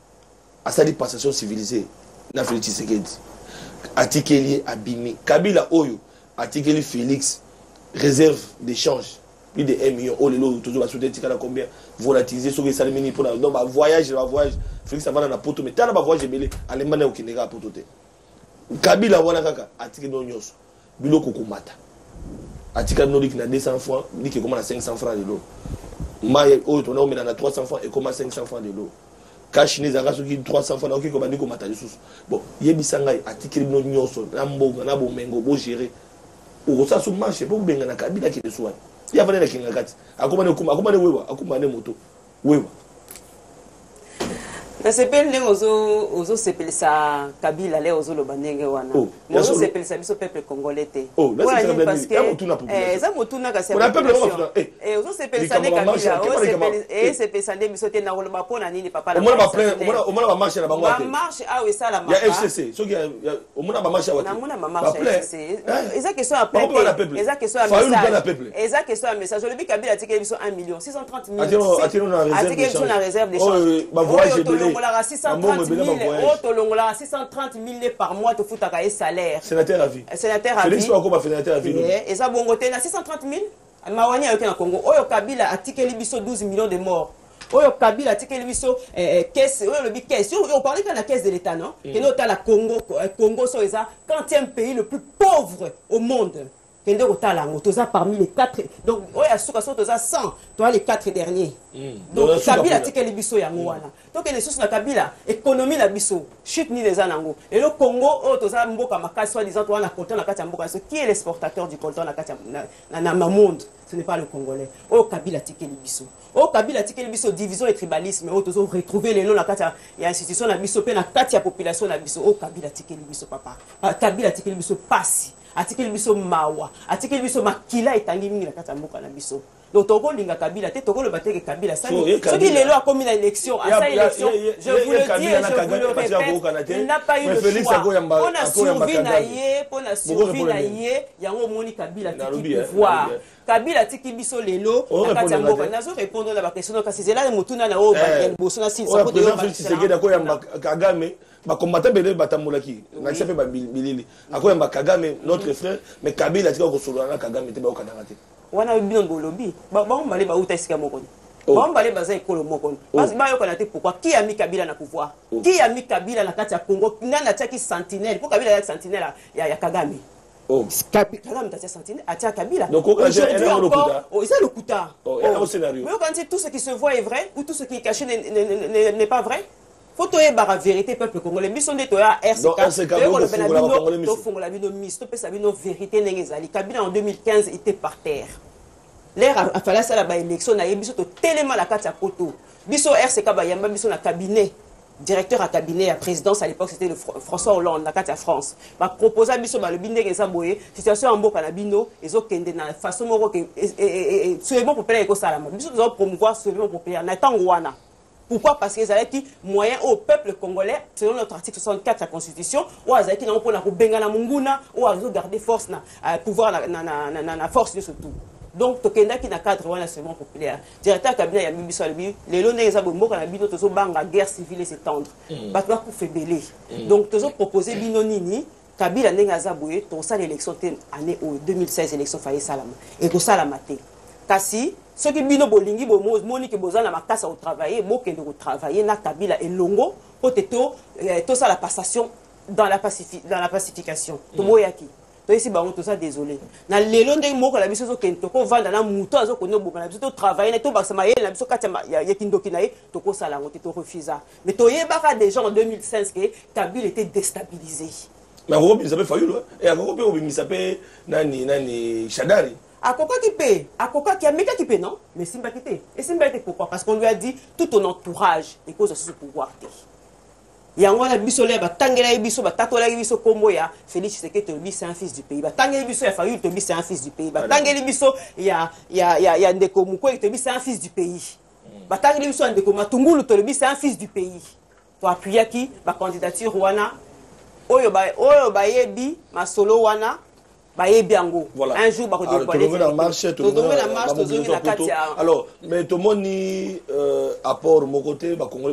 [SPEAKER 3] a sali passation civilisée na Félix Tshisekedi atikeli abimi Kabila oyo atikeli Félix réserve d'échange plus de 1 million. Oh, les toujours la soutenir combien volatiliser sur les salimini pour la donc voyage Félix avant na poto mais tala ba voyage belé allemand au Kinega poto te Kabila wana kaka atiki no nyos biloko komata atika no lik na 200 francs lik comment na 500 francs de l'eau mai oh ton on met na 300 francs et comment 500 francs de l'eau cash ni zanga soki 300 francs ok ko bandi ko mata lisusu bon yebisa ngai atiki no nyoso na mbonga na bomengo bo gérer o ça sous marché pour benga na Kabila ki de soin. Il y a pas de kinga kati. Akomane wewa, akomane moto. Wewa.
[SPEAKER 5] Na sepel ne ozo sepel sa Kabila le ozo lo banenge wana. Ozo sepel sa biso peuple congolais te.
[SPEAKER 3] Oh, là c'est problème parce que
[SPEAKER 5] ça motuna ka
[SPEAKER 3] sepel. On appelle le
[SPEAKER 5] ozo sepel sa ne Kabila, sepel sa ne biso te na lo bapona nini papa la.
[SPEAKER 3] On ba marche na bango.
[SPEAKER 5] Ba marche awe sala
[SPEAKER 3] maka. Ya FCC, so ki on ba marche wa.
[SPEAKER 5] Na mona ba marche FCC. Eza question à peuple. Eza question à message. Eza question à message. Le bi Kabila tikeli biso 1 million 630 000.
[SPEAKER 3] Atino na réserve
[SPEAKER 5] de change.
[SPEAKER 3] Oh, ba voyage belé.
[SPEAKER 5] 630 000 630 000 par mois, tu fous ta salaire.
[SPEAKER 3] Sénateur à vie.
[SPEAKER 5] Sénateur à vie.
[SPEAKER 3] Félix Ouakouba sénateur à vie.
[SPEAKER 5] Et ça, bon, côté, 630 000. Mawani a au Congo. Oyo Kabila a tiqué les 12 millions de morts. Oyo Kabila a tiqué les caisse. Oyo le big caisse. On parlait de la caisse de l'État, non? Que nous, la Congo, c'est le 40e pays le plus pauvre au monde. Parmi les 4. Donc, il y a 100, toi les 4 derniers. Donc, Kabila a les biso yangoana. Donc, les choses na Kabila, économie la biso, chute ni les anango. Et le Congo, toza mboka makasi soi-disant, toi na coltan na katia mboka. Qui est l'exportateur du coltan na katia na monde? Ce n'est pas le Congolais. Oh, Kabila a les biso. Oh, Kabila a les biso, division et tribalisme. Oh, tozo retrouver les noms na katia. Il y a institution na biso, pe na katia population na biso. Oh, Kabila a les biso, papa. Kabila a les biso, passi. Article biso mawa, article biso makila etangi mingi na kata mboka na biso. donc Togo linga Kabila te Togo le battre que Kabila ça ce qui les lois comme une élection à sa élection je vous le dis et je vous le répète il n'a pas eu le choix on a survécu naïe on a survécu naïe yango moni Kabila tiki pouvoir Kabila tiki biso lelo akati ya mboka nazo répondre la question kasi c'est là motuna na o ba boso na si ça peut
[SPEAKER 3] de Kagame bakombata bele batambolaki na sepe ba bilili akoyamba Kagame notre frère mais Kabila tika ko solola Kagame te ba okana te
[SPEAKER 5] wana bino bolobi ba mbale ba uta sika moko ba mbale baza ekolo moko parce ba yokana te pourquoi qui a mis Kabila na pouvoir qui a mis Kabila na kati ya Congo nana tiaki sentinelle pour Kabila ya sentinelle ya Kagame Kagame tatia sentinelle atia Kabila
[SPEAKER 3] donc aujourd'hui encore
[SPEAKER 5] c'est le Kouta
[SPEAKER 3] au scénario
[SPEAKER 5] mais quand tout ce qui se voit est vrai ou tout ce qui est caché n'est pas vrai. Faut que la vérité peuple congolais. Biso nde to ya RCK. To fongola bino mis, to pesa bino vérité n'engezali. Kabila en 2015 était par terre. L'air a fallu ça la élection na biso to tellement la carte ya poto. Biso RCK ba yamba biso na cabinet. Directeur à cabinet à présidence à l'époque c'était le François Hollande la carte ya France. Ba proposa biso ba le binde ngeza boye situation en mboka na bino ezo kende na façon moko que souvent populaire ko salama. Biso to promouvoir souvent populaire na tango wana. Pourquoi? Parce qu'ils avaient dit moyen au peuple congolais, selon notre article 64 de la Constitution, ou ils avaient dit non pour la Bengala Munguna, ou ils ont gardé force na pouvoir na force de surtout. Donc tokenda qui na cadre wana seulement populaire. Directeur cabinet ya Mibiso Albi, les lois les abombo kana bino tozo banga guerre civile et s'étendre. Batwa pour faibler. Donc tozo proposer bino nini Kabila nenga zaboye to ça l'élection année au 2016 élection fallait salama. Et ko salama te. Kasi ceux qui bino bolingi bo monique bozana makasa au travailler bokende au travailler na Kabila et Longo poteto tout ça la passation dans la pacification to boyaki to ici ba tout ça désolé na lelo ndenge moko la biso zo kento ko vanda na muto azo ko nobo na biso to travailler na to bakama yela biso katia ya kindoki na ye to ko sala ngote to refusa mais to yebaka déjà en 2016 que Kabila était déstabilisé
[SPEAKER 3] mais Europe il s'appelle Fayulu et Europe il s'appelle nani Shadari
[SPEAKER 5] Akoka qui a méga qui paie, non? Mais Simba qui paie. Et Simba était pourquoi? Parce qu'on lui a dit tout ton entourage est cause de ce pouvoir. Il y a un biso là, Tangela biso, Tatola biso, Kombo ya, Félix Tshisekedi Tolobi c'est un fils du pays. Tangela biso, il a fallu Tolobi c'est un fils du pays. Tangela biso, il y a Ndeko Mukwege Tolobi c'est un fils du pays. Tangela biso, Ndeko Matungulu Tolobi c'est un fils du pays. To appuyer qui? Ma candidature wana, Oyo ba yebi, ma solo wana. Voilà. Un jour,
[SPEAKER 3] alors, mais tout le monde ni apport mon côté, Congolais,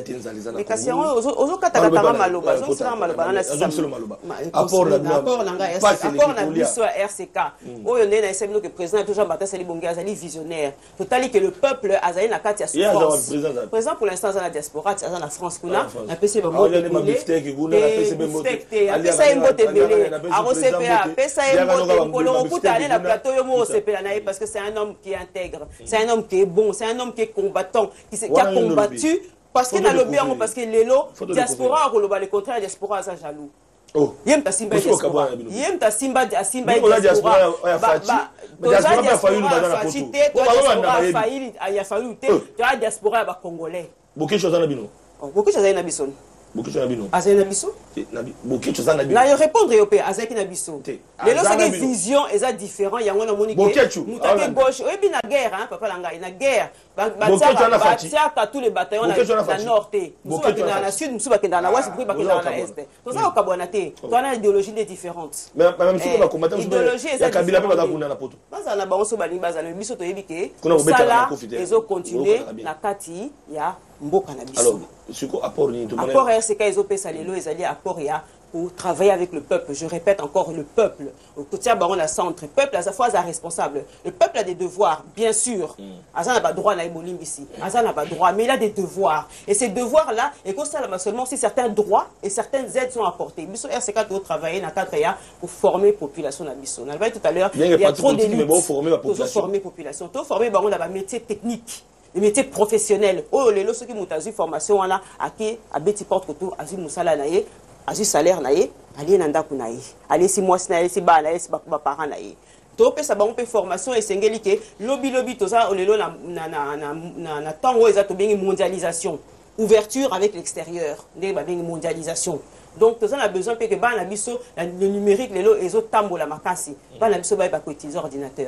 [SPEAKER 3] apport
[SPEAKER 5] RCK. Le président toujours visionnaire. Total que le peuple a la carte présent pour l'instant dans la diaspora, dans la France, parce que c'est un homme qui est intègre, c'est un homme qui est bon, c'est un homme qui est combattant, qui a combattu parce qu'il a le bien, parce que les lots, diaspora, le contraire, diaspora, ça jaloux. Yem ta simba diaspora. Yem ta simba diaspora. Il a fallu te diaspora ba congolais.
[SPEAKER 3] Beaucoup de choses à la bino.
[SPEAKER 5] Beaucoup de choses à la bino.
[SPEAKER 3] Beaucoup de choses à la bino.
[SPEAKER 5] Azay na biso.
[SPEAKER 3] Beaucoup de choses à la bino.
[SPEAKER 5] Na yo répondre yo pe azay na biso. Les lorsque vision est différent, il y a un monique. Mutake gauche, oui bien la guerre hein papa langa, la guerre. Batia tous les bataillons na nord te. Musuba kenda na sud, musuba kenda na ouest, musuba kenda na est. Tout ça au kabwana te. Tu as une idéologie différente.
[SPEAKER 3] Mais même si on combattre
[SPEAKER 5] idéologie
[SPEAKER 3] il y a Kabila pas bakuna na poto.
[SPEAKER 5] Baza na bango so balingi baza le biso to yebike. Sala ezo continuer na kati ya mboka na biso.
[SPEAKER 3] Alors, ce qu'on apport ni tout
[SPEAKER 5] apport RCK ezope salelo ezali apport ya pour travailler avec le peuple. Je répète encore, le peuple. Au quotidien, baron la centre. Le peuple, à sa fois, est responsable. Le peuple a des devoirs, bien sûr. Azan n'a pas droit à l'Ebolim ici. Azan n'a pas droit, mais il a des devoirs. Et ces devoirs-là, et que ça, seulement si certains droits et certaines aides sont apportées. Bisso RCK doit travailler dans 4 ans pour former la population à Bisso. On a vu tout à l'heure, il y a trop d'élites. Pour former la population. Pour former baron dans métier technique. Les métiers professionnels. Oh, les lots qui m'ont eu formation, on a qui à Betty Porte Koto, Azu Moussala Naye. Azu salaire naie, ali nanda kunaye, ali si mois naie, si ba naie, si ba parents naie. To pe sa ba on pe formation et sengeli ke lobby to ça olelo na tango eza to bengi mondialisation, ouverture avec l'extérieur, ndé ba bengi mondialisation. Donc tout ça on a besoin que ba na biso le numérique lelo ezo tambola makasi, ba na biso ba utiliser ordinateur.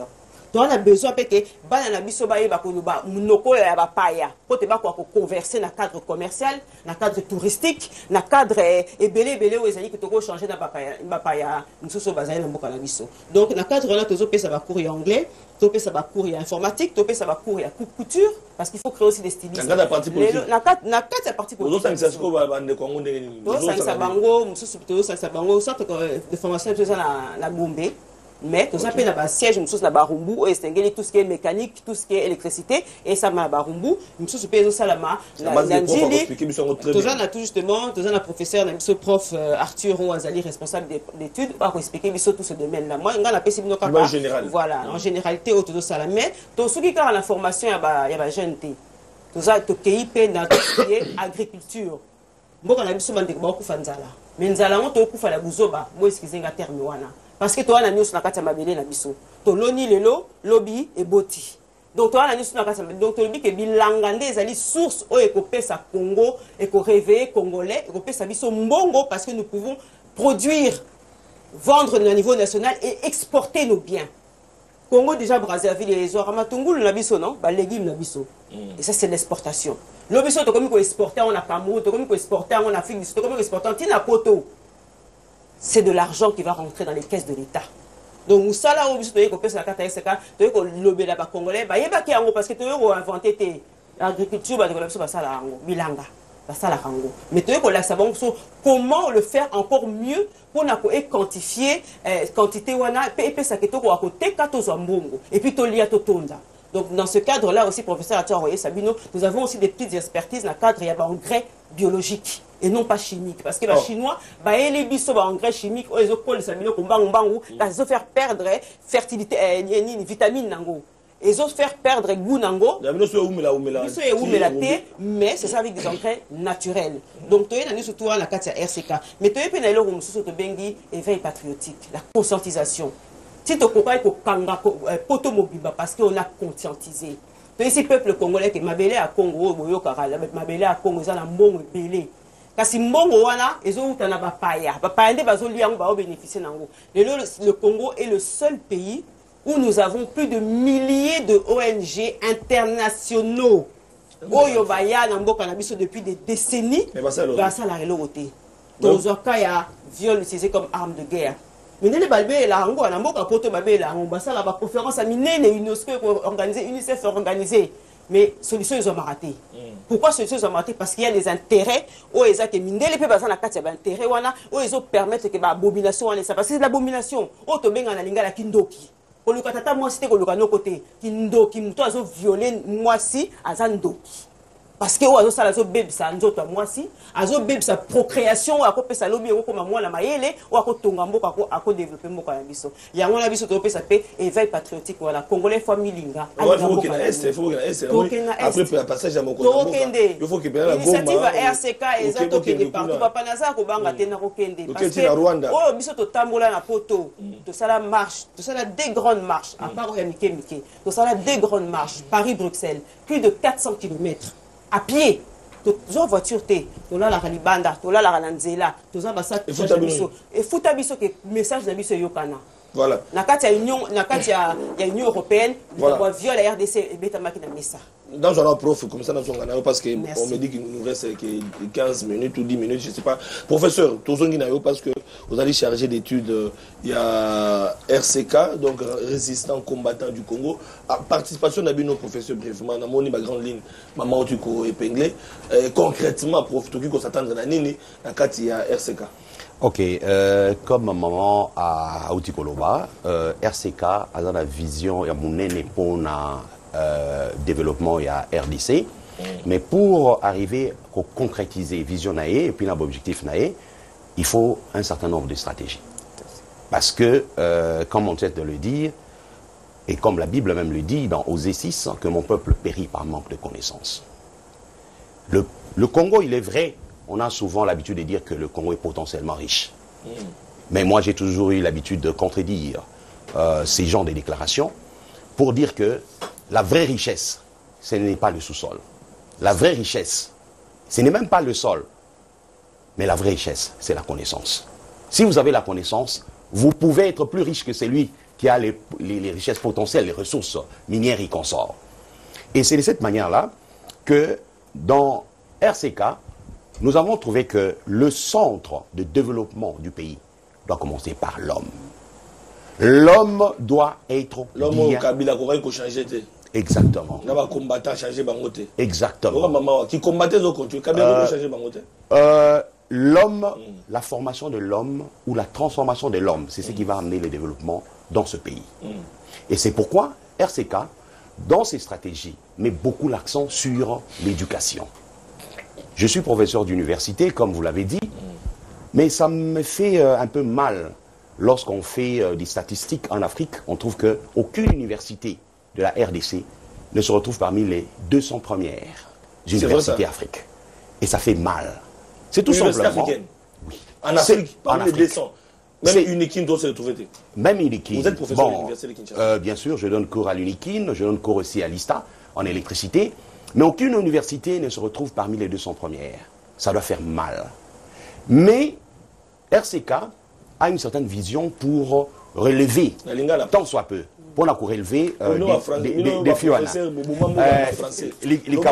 [SPEAKER 5] on a besoin que bana biso ba yeba ko ba munoko ya ba paya po te ba ko converser na cadre commercial na cadre touristique na cadre ebele où ezali que to ko changer na ba paya mususu bazali na mboka na biso. Donc na cadre là tozo pesa ba cours anglais, to pesa ba cours informatique, to pesa ba cours ya couture parce qu'il faut créer aussi des stylistes.
[SPEAKER 3] Na partie politique.
[SPEAKER 5] Na partie politique.
[SPEAKER 3] Ozo sangisa ko ba bande ko ngonde.
[SPEAKER 5] Ozo sangisa bango mususu to sangisa bango sorte de formation to na Gombe. Mais tout ça peut avoir siège, nous sommes na barumbu, et c'est tout ce qui est mécanique, tout ce qui est électricité, et ça m'a barumbu, nous sommes payés au salama, la njili, tout ça on a tout justement, tout ça on professeur, on a prof Arthur Ouazali, responsable d'études, on va expliquer tout ce domaine-là. Moi, on a la PCB en général. Voilà, en généralité, autour de ça, mais tout ce qui est la formation, il y a la jeune tout ça, tout qui est dans tout ce qui est agriculture. Moi, on a vu souvent des beaucoup fanzala, mais nous allons tout coup faire la gouzoba, moi excusez un terme wana. Parce que toi, on a mis sur la carte à mabélé na biso. To loni lelo, lobby et boti. Donc toi, on a mis sur la carte à mabélé. Donc tu dis que bilangande ezali source au écopé sa Congo, éco réveillé congolais, écopé sa biso mbongo parce que nous pouvons produire, vendre au niveau national et exporter nos biens. Congo déjà Brazzaville et Zora Matungulu na biso non, ba légumes na biso. Et ça c'est l'exportation. Le biso to comme ko exporter on a Cameroun, to comme ko exporter on a Afrique, to comme exporter tina poto. C'est de l'argent qui va rentrer dans les caisses de l'État. Donc, nous sommes là où nous avons la carte ASK, nous avons lobé là-bas congolais, parce que nous avons inventé l'agriculture, nous avons bilanga. Mais nous avons comment le faire encore mieux pour quantifier quantité et puis donc dans ce cadre-là aussi, professeur Sabino, nous avons aussi des petites expertises dans le cadre, il y a engrais biologiques et non pas chimiques. Parce que les Chinois, les biso engrais chimiques, ils ont faire perdre fertilité, vitamine nango. Ils ont faire perdre goût nango. Mais c'est ça avec des engrais naturels. Donc tu es surtout la carte RCK. Mais tu es pénal au bengi éveil patriotique, la conscientisation. Si tu as poto mobiba parce qu'on a conscientisé. Ici, peuple congolais qui m'a belé à Congo, m'a belé à Congo, ils ont un bon belé. Parce que mbongo wana, ils ont un bapaya. Bapaya nde bazoli yango ba bénéficier nango. Le Congo est le seul pays où nous avons plus de milliers de ONG internationaux. Oyo baya na mboka na biso depuis des décennies. Basa la reloté. Tozoka ya viol utilisé comme arme de guerre. Mais les balbés la rango na mboka poto babé la rango basa la conférence à minene UNESCO organisée, UNICEF organisée. Mais solution ils ont raté. Pourquoi solution ils ont raté? Parce qu'il y a des intérêts où ils ont mindele pe basa na kati ya intérêt wana où ils ont permettre que ba abomination wana ça parce que c'est l'abomination. O to benga na lingala kindoki. Ko luka tata moi c'était ko luka no côté kindoki muto azo violer moi si azandoki. Parce que ozo sala zo bébé sa nzoto moi si azo bébé sa procréation ako pesa lobi ko comme moi la mayele ou ako tonga mboka ako développer mboka na biso ya ngona biso to pesa pe éveil patriotique voilà congolais famille linga
[SPEAKER 3] il faut qu'il après le passage à mon côté il faut qu'il la
[SPEAKER 5] initiative RCK ezato ke partout papa naza ko banga tena ko kende parce que oh biso to tambola na poto to sala marche to sala des grandes marches à part ya mike to sala des grandes marches Paris Bruxelles plus de 400 km à pied, toujours voiture t, tu la Ralibanda, tu la Ranzela, tu as ça et Foutabiso que message d'Abiso Yokana.
[SPEAKER 3] Voilà.
[SPEAKER 5] Nakati il y a Union européenne, on viole la RDC et bêta makina messa.
[SPEAKER 3] Dans un prof comme ça dans son canal parce que on me dit qu'il nous reste que 15 minutes ou 10 minutes, je sais pas. Professeur, parce que vous allez charger d'études, il y a RCK, donc résistant combattant du Congo. Participation d'un nos professeurs brièvement, dans mon grande ligne, maman du Congo épinglé. Concrètement, prof, tout qui qu'on s'attend dans l'année, il y a RCK.
[SPEAKER 7] Ok, comme maman à Outikoloba, RCK a la vision, il y a mon pour développement, il y a RDC. Mais pour arriver à concrétiser vision naé et puis l'objectif naé, il faut un certain nombre de stratégies. Parce que, comme on sait de le dire, et comme la Bible même le dit dans Osée 6, que mon peuple périt par manque de connaissances. Le Congo, il est vrai, on a souvent l'habitude de dire que le Congo est potentiellement riche. Mais moi, j'ai toujours eu l'habitude de contredire ces genres de déclarations pour dire que la vraie richesse, ce n'est pas le sous-sol. La vraie richesse, ce n'est même pas le sol. Mais la vraie richesse, c'est la connaissance. Si vous avez la connaissance, vous pouvez être plus riche que celui qui a les richesses potentielles, les ressources minières et consorts. Et c'est de cette manière-là que dans RCK, nous avons trouvé que le centre de développement du pays doit commencer par l'homme. L'homme doit être
[SPEAKER 3] l'homme au Kabila qui changer.
[SPEAKER 7] Exactement.
[SPEAKER 3] On va combattre, changer bangote.
[SPEAKER 7] Exactement.
[SPEAKER 3] Qui combattait le continue. Kabila changer bangote.
[SPEAKER 7] L'homme, la formation de l'homme ou la transformation de l'homme, c'est ce qui va amener le développement dans ce pays. Et c'est pourquoi RCK, dans ses stratégies, met beaucoup l'accent sur l'éducation. Je suis professeur d'université, comme vous l'avez dit, mais ça me fait un peu mal lorsqu'on fait des statistiques en Afrique. On trouve qu'aucune université de la RDC ne se retrouve parmi les 200 premières universités d'Afrique. Et ça fait mal. C'est tout simplement...
[SPEAKER 3] africaine. Oui. En Afrique, parmi les 200. Même Unikin doit se retrouver.
[SPEAKER 7] Même Unikin.
[SPEAKER 3] Vous êtes professeur de l'université de Kinshasa.
[SPEAKER 7] Bien sûr, je donne cours à l'Unikin, je donne cours aussi à l'ISTA, en électricité. Mais aucune université ne se retrouve parmi les 200 premières. Ça doit faire mal. Mais RCK a une certaine vision pour relever, tant soit peu, pour relever des filles. Les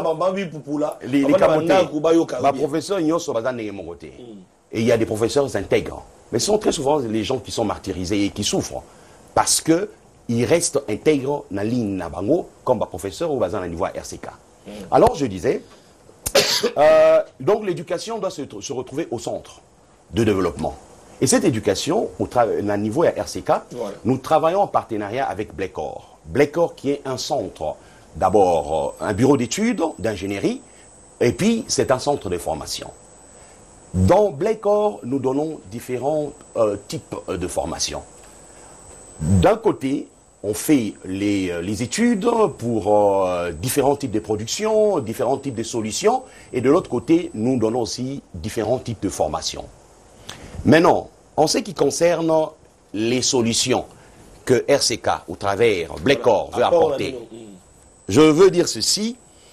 [SPEAKER 7] professeurs, et il y a des professeurs intègres. Mais ce sont très souvent les gens qui sont martyrisés et qui souffrent. Parce qu'ils restent intègres dans la ligne comme professeur ou dans le niveau RCK. Alors je disais, donc l'éducation doit se retrouver au centre de développement. Et cette éducation, au niveau RCK, nous travaillons en partenariat avec Blekor. Blekor qui est un centre, d'abord un bureau d'études, d'ingénierie, et puis c'est un centre de formation. Dans Blekor, nous donnons différents types de formation. D'un côté, on fait les études pour différents types de production, différents types de solutions, et de l'autre côté, nous donnons aussi différents types de formations. Maintenant, en ce qui concerne les solutions que RCK, au travers Blekor, veut apporter, je veux dire ceci,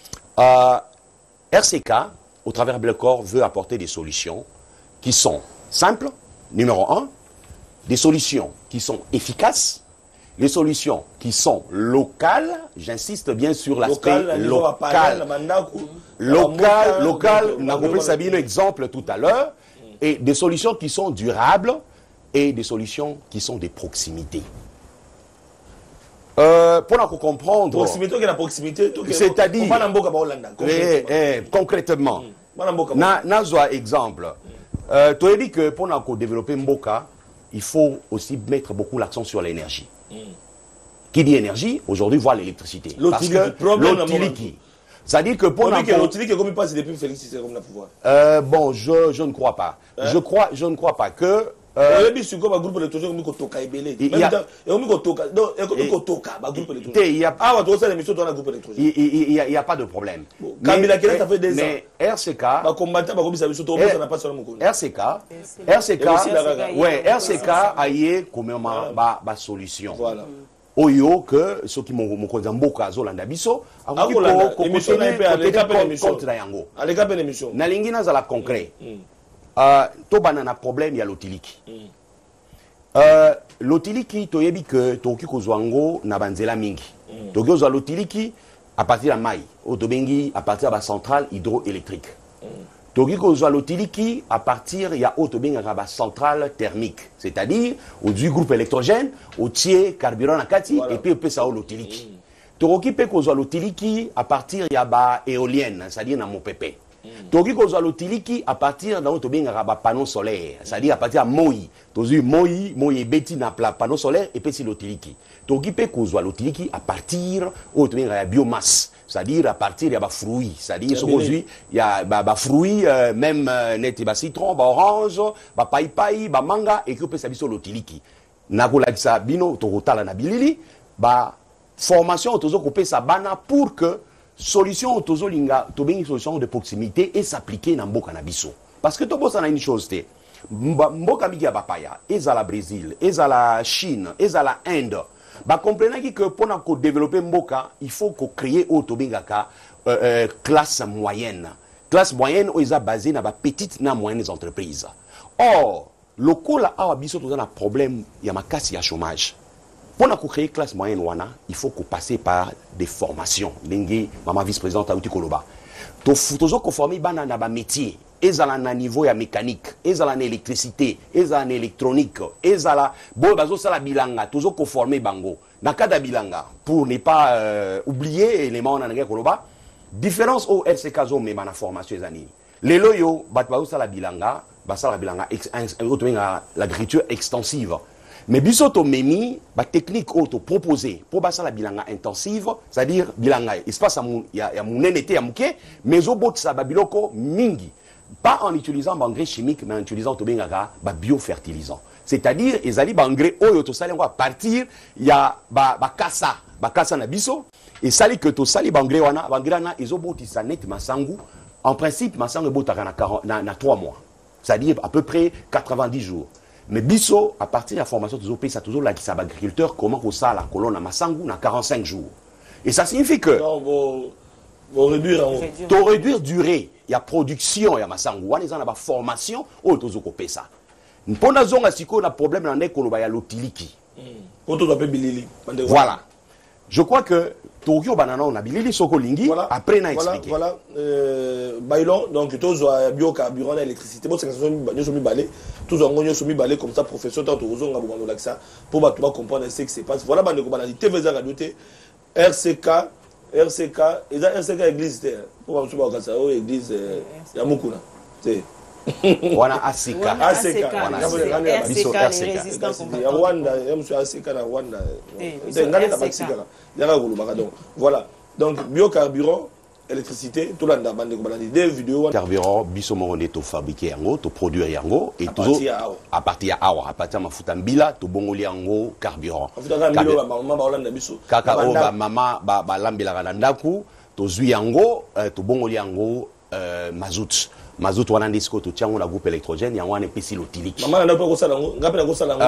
[SPEAKER 7] RCK, au travers Blekor, veut apporter des solutions qui sont simples, numéro 1, des solutions qui sont efficaces, les solutions qui sont locales, j'insiste bien sur l'aspect local. Local, on a compris Sabine exemple tout à l'heure, et des solutions qui sont durables et des solutions qui sont de proximité. Pour comprendre...
[SPEAKER 3] Proximité, la proximité,
[SPEAKER 7] c'est-à-dire... Concrètement, n'a exemple. Tu as dit que pour développer Mboka, il faut aussi mettre beaucoup l'accent sur l'énergie. Qui dit énergie, aujourd'hui, voit l'électricité. Parce que l'autiliki. C'est-à-dire que pour
[SPEAKER 3] l'autiliki est comme il passe depuis Félix Tshisekedi comme la pouvoir.
[SPEAKER 7] Bon, je ne crois pas. Je ne crois pas que...
[SPEAKER 3] Il
[SPEAKER 7] n'y a pas de problème.
[SPEAKER 3] Mais
[SPEAKER 7] RCK, a eu comme une solution. Oyo que ceux qui m'ont mboka zolanda biso na lingina za la concret to banana problème ya l'otiliki l'otiliki to yebi que to ki kozwango na banzela mingi to kozwa l'otiliki à partir de mai o to bengi à partir de la centrale hydroélectrique to ki kozwa l'otiliki à partir ya o to benga ba centrale thermique, c'est-à-dire au du groupe électrogène au tiers carburant na kati et puis peut ça l'otiliki to ki pe kozwa l'otiliki à partir ya ba éolienne, c'est-à-dire na mopepe toki kozwa l'otiliki à partir na o to benga ba panneau solaire, c'est-à-dire à partir ya moi tozu moi beti na panneau solaire et puis si l'otiliki toki pe kozwa l'otiliki à partir o to benga ya biomasse, c'est-à-dire à partir de fruits, c'est-à-dire aujourd'hui il y a fruits même net citron, orange, païpaï, manga et que peut ça biso l'otiliki. Nakola sa bino to rotala na bilili formation tozo couper sa bana pour que solution tozo linga to bengi solution de proximité et s'appliquer na mboka na biso. Parce que to bossa na une chose te mboka miki ya bapaya, ezala Brésil, ezala Chine, ezala Inde. Comprenez que pour développer Mboka, il faut créer autobengaka classe moyenne. Classe moyenne où ils sont basés dans les petites et moyennes entreprises. Or, le cas là, il y a un problème, il y a un chômage. Pour créer classe moyenne, il faut qu'on passe par des formations. Lingue, maman vice-présidente Aouti Koloba. Toujours qu'on forme un métier. Ils ont un niveau de mécanique, ils ont l'électricité, ils ont l'électronique, ils ont la bilanga, toujours qu'on forme bango. Dans le cas de bilanga, pour ne pas oublier l'élément de Koloba, différence au RCK zone mais dans la formation des années. Les loyaux, la bilanga, l'agriculture extensive. Mais bisoto memi, la technique auto proposée pour passer la bilanga intensive, c'est-à-dire bilanga, espace il y a mon été à mouké, mais au bout de ça, babiloko mingi. Pas en utilisant engrais chimiques, mais en utilisant biofertilisant. C'est-à-dire, ils allaient engrais oyo to sali à partir, il y a bakasa na biso, et sali que to sali engrais wana, ils ont bout ça net masangu. En principe, masangu bout na 3 mois. C'est-à-dire à peu près 90 jours. Mais biso, à partir de la formation de pays, ça toujours là qui savent agriculteur comment on ça la colonne à Masangu dans 45 jours. Et ça signifie que réduire durée, il y a production, il y a Masangu, il y a formation, on doit couper ça. Pour nous on a problème dans les colobes, il y a l'otiliki. Voilà. Je crois que Tokyo Banana on a bilili sokolingi après na expliqué.
[SPEAKER 3] Voilà bailon donc tous biocarburant l'électricité bon c'est que nous sommes balés tous on nous sommes balés comme ça profession tant aux on a là ça pour ba comprendre ce qui se passe voilà bande ko banali TV za radoté RCK et ça RCK église pour ba suba ka église ya mukuna c'est
[SPEAKER 7] wana asika
[SPEAKER 3] ya Rwanda ya monsieur asika na Rwanda ngale na basika ya ngulu donc voilà donc biocarburant électricité tout là bande ko balandi des vidéos
[SPEAKER 7] carburant biso mo to fabriquer yango to produire yango et toujours à partir à partir mafuta mbila to bongoli yango carburant kaka o ba mama ba lambela na ndaku to zui yango to bongoli yango mazout mazout wana ndisiko to tiango na groupe électrogène yango wana pesi l'otilique
[SPEAKER 3] mama na ko sala ngo ngape na ko sala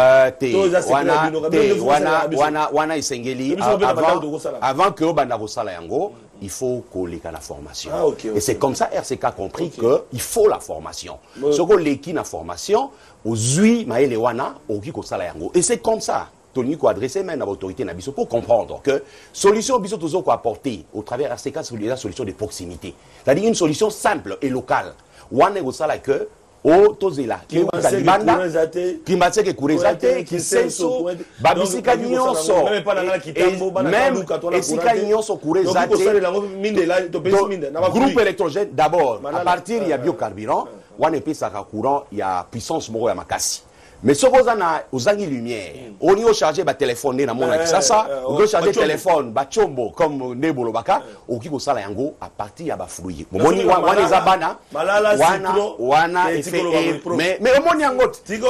[SPEAKER 7] ngo wana isengeli avant que banda ko sala yango il faut qu'on ait la formation. Et c'est comme ça RCK a compris qu'il faut la formation. Ce qu'on a la formation, aux huit maële wana, au qui sala yango. Et c'est comme ça. Tony ko adresser même à l'autorité nabiso pour comprendre que solution biso toujours ko apporter au travers RCK c'est la solution de proximité. C'est-à-dire une solution simple et locale. Wana ko sala que o tozela ki utalibanda klimatique kurizate ki senso babisika nyonso même esika nyonso kurizate groupe électrogène d'abord à partir il y a biocarburant wana pesaka courant il y a puissance moko ya makasi. Mais ce qu'on a aux années lumière, on y a chargé ba téléphone na mona kisasa, on a chargé téléphone ba chombo comme nebolo baka, au qui ko sala yango à partir ya ba fruit. Moni wana zabana, wana mais moni yango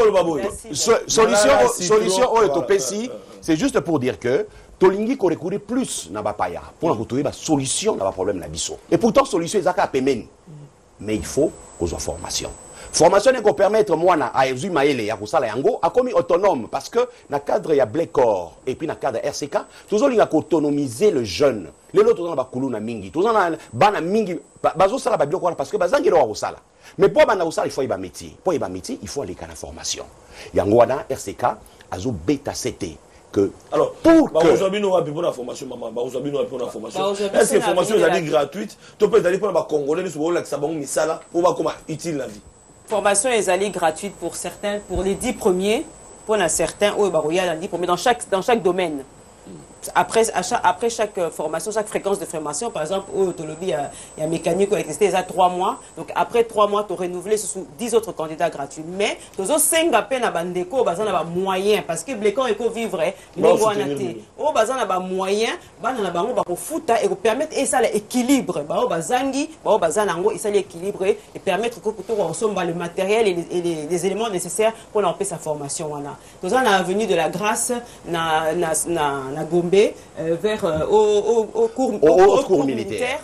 [SPEAKER 7] solution o to pesi, c'est juste pour dire que tolingi ko recourir plus na ba paya pour trouver ba solution na ba problème na biso. Et pourtant solution ezaka pemeni. Mais il faut qu'on soit formation. Formation qui permettre moi à Ezu Maele ya kusala yango a commis autonome parce que dans cadre il y a Blécor et puis dans cadre RCK toujours il a autonomiser le jeune les autres dans ba kuluna mingi toujours na bana mingi bazo sala ba biloko parce que bazangi lo kusala mais pour bana kusala il faut iba métier pour iba métier il faut aller à la formation yango wana RCK azo beta CT que
[SPEAKER 3] alors pour que aujourd'hui nous pour la formation maman aujourd'hui nous pour la formation est-ce que formation est gratuite tu peux aller pour les congolais nous sur la sabon misala pour voir comment utile la vie.
[SPEAKER 5] Formation est allée gratuite pour certains, pour les 10 premiers, pour certains, dans chaque domaine. Après chaque formation, chaque fréquence de formation, par exemple, au Tolobi, il y a mécanique, électricité, il y a 3 mois. Donc après 3 mois, tu renouvelé sous 10 autres candidats gratuits. Mais tu as 5 à peine à Bandeko, tu as moyen, parce que Blécon est vivre, tu as moyen, et permettre et ça l'équilibre, et ça l'équilibre et permettre que tu ressembles le matériel et les éléments nécessaires pour lancer sa formation. Nous avons la venue de la grâce, na Gomé. tomber vers au cours militaire.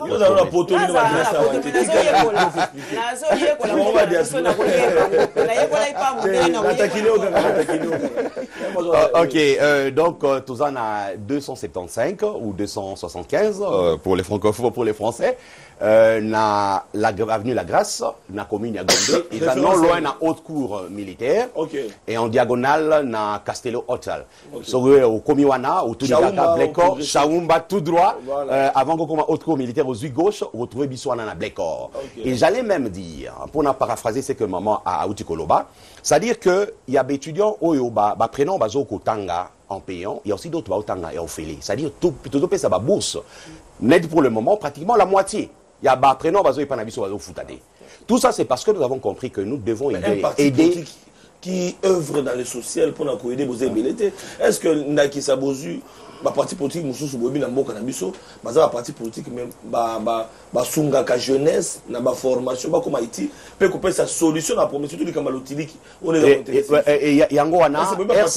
[SPEAKER 7] Ok, donc tous en a 275 ou 275 pour les francophones, pour les Français. Na avenue La Grâce, na commune à Gombe, et non loin na haute cour militaire, et en diagonale na Castello Hotel. Au Komiwana, au Tunikaka, Blekor, Chaoumba, tout droit, avant qu'on commence haute cour militaire aux yeux gauche, vous trouvez Bissouana na Blekor. Et j'allais même dire, pour paraphraser ce que maman a Outikoloba, c'est-à-dire qu'il y a des étudiants qui prénom Bazo Kotanga en payant, il y a aussi d'autres Baotanga et Ophélie. C'est-à-dire tout ça va bourse. Net pour le moment, pratiquement la moitié. Il y a des prénoms Bazo et Panabiso Bazo Foutade. Tout ça, c'est parce que nous avons compris que nous devons aider
[SPEAKER 3] qui œuvre dans le social pour nous aider aux ébélés. Est-ce que Naki Sabozu, ma parti politique, nous sommes dans le Canabiso, ma parti politique, ma sunga jeunesse, ma formation, comme Haïti, peut couper sa solution à promettre surtout les Kamalotili. On est
[SPEAKER 7] et Yangoana,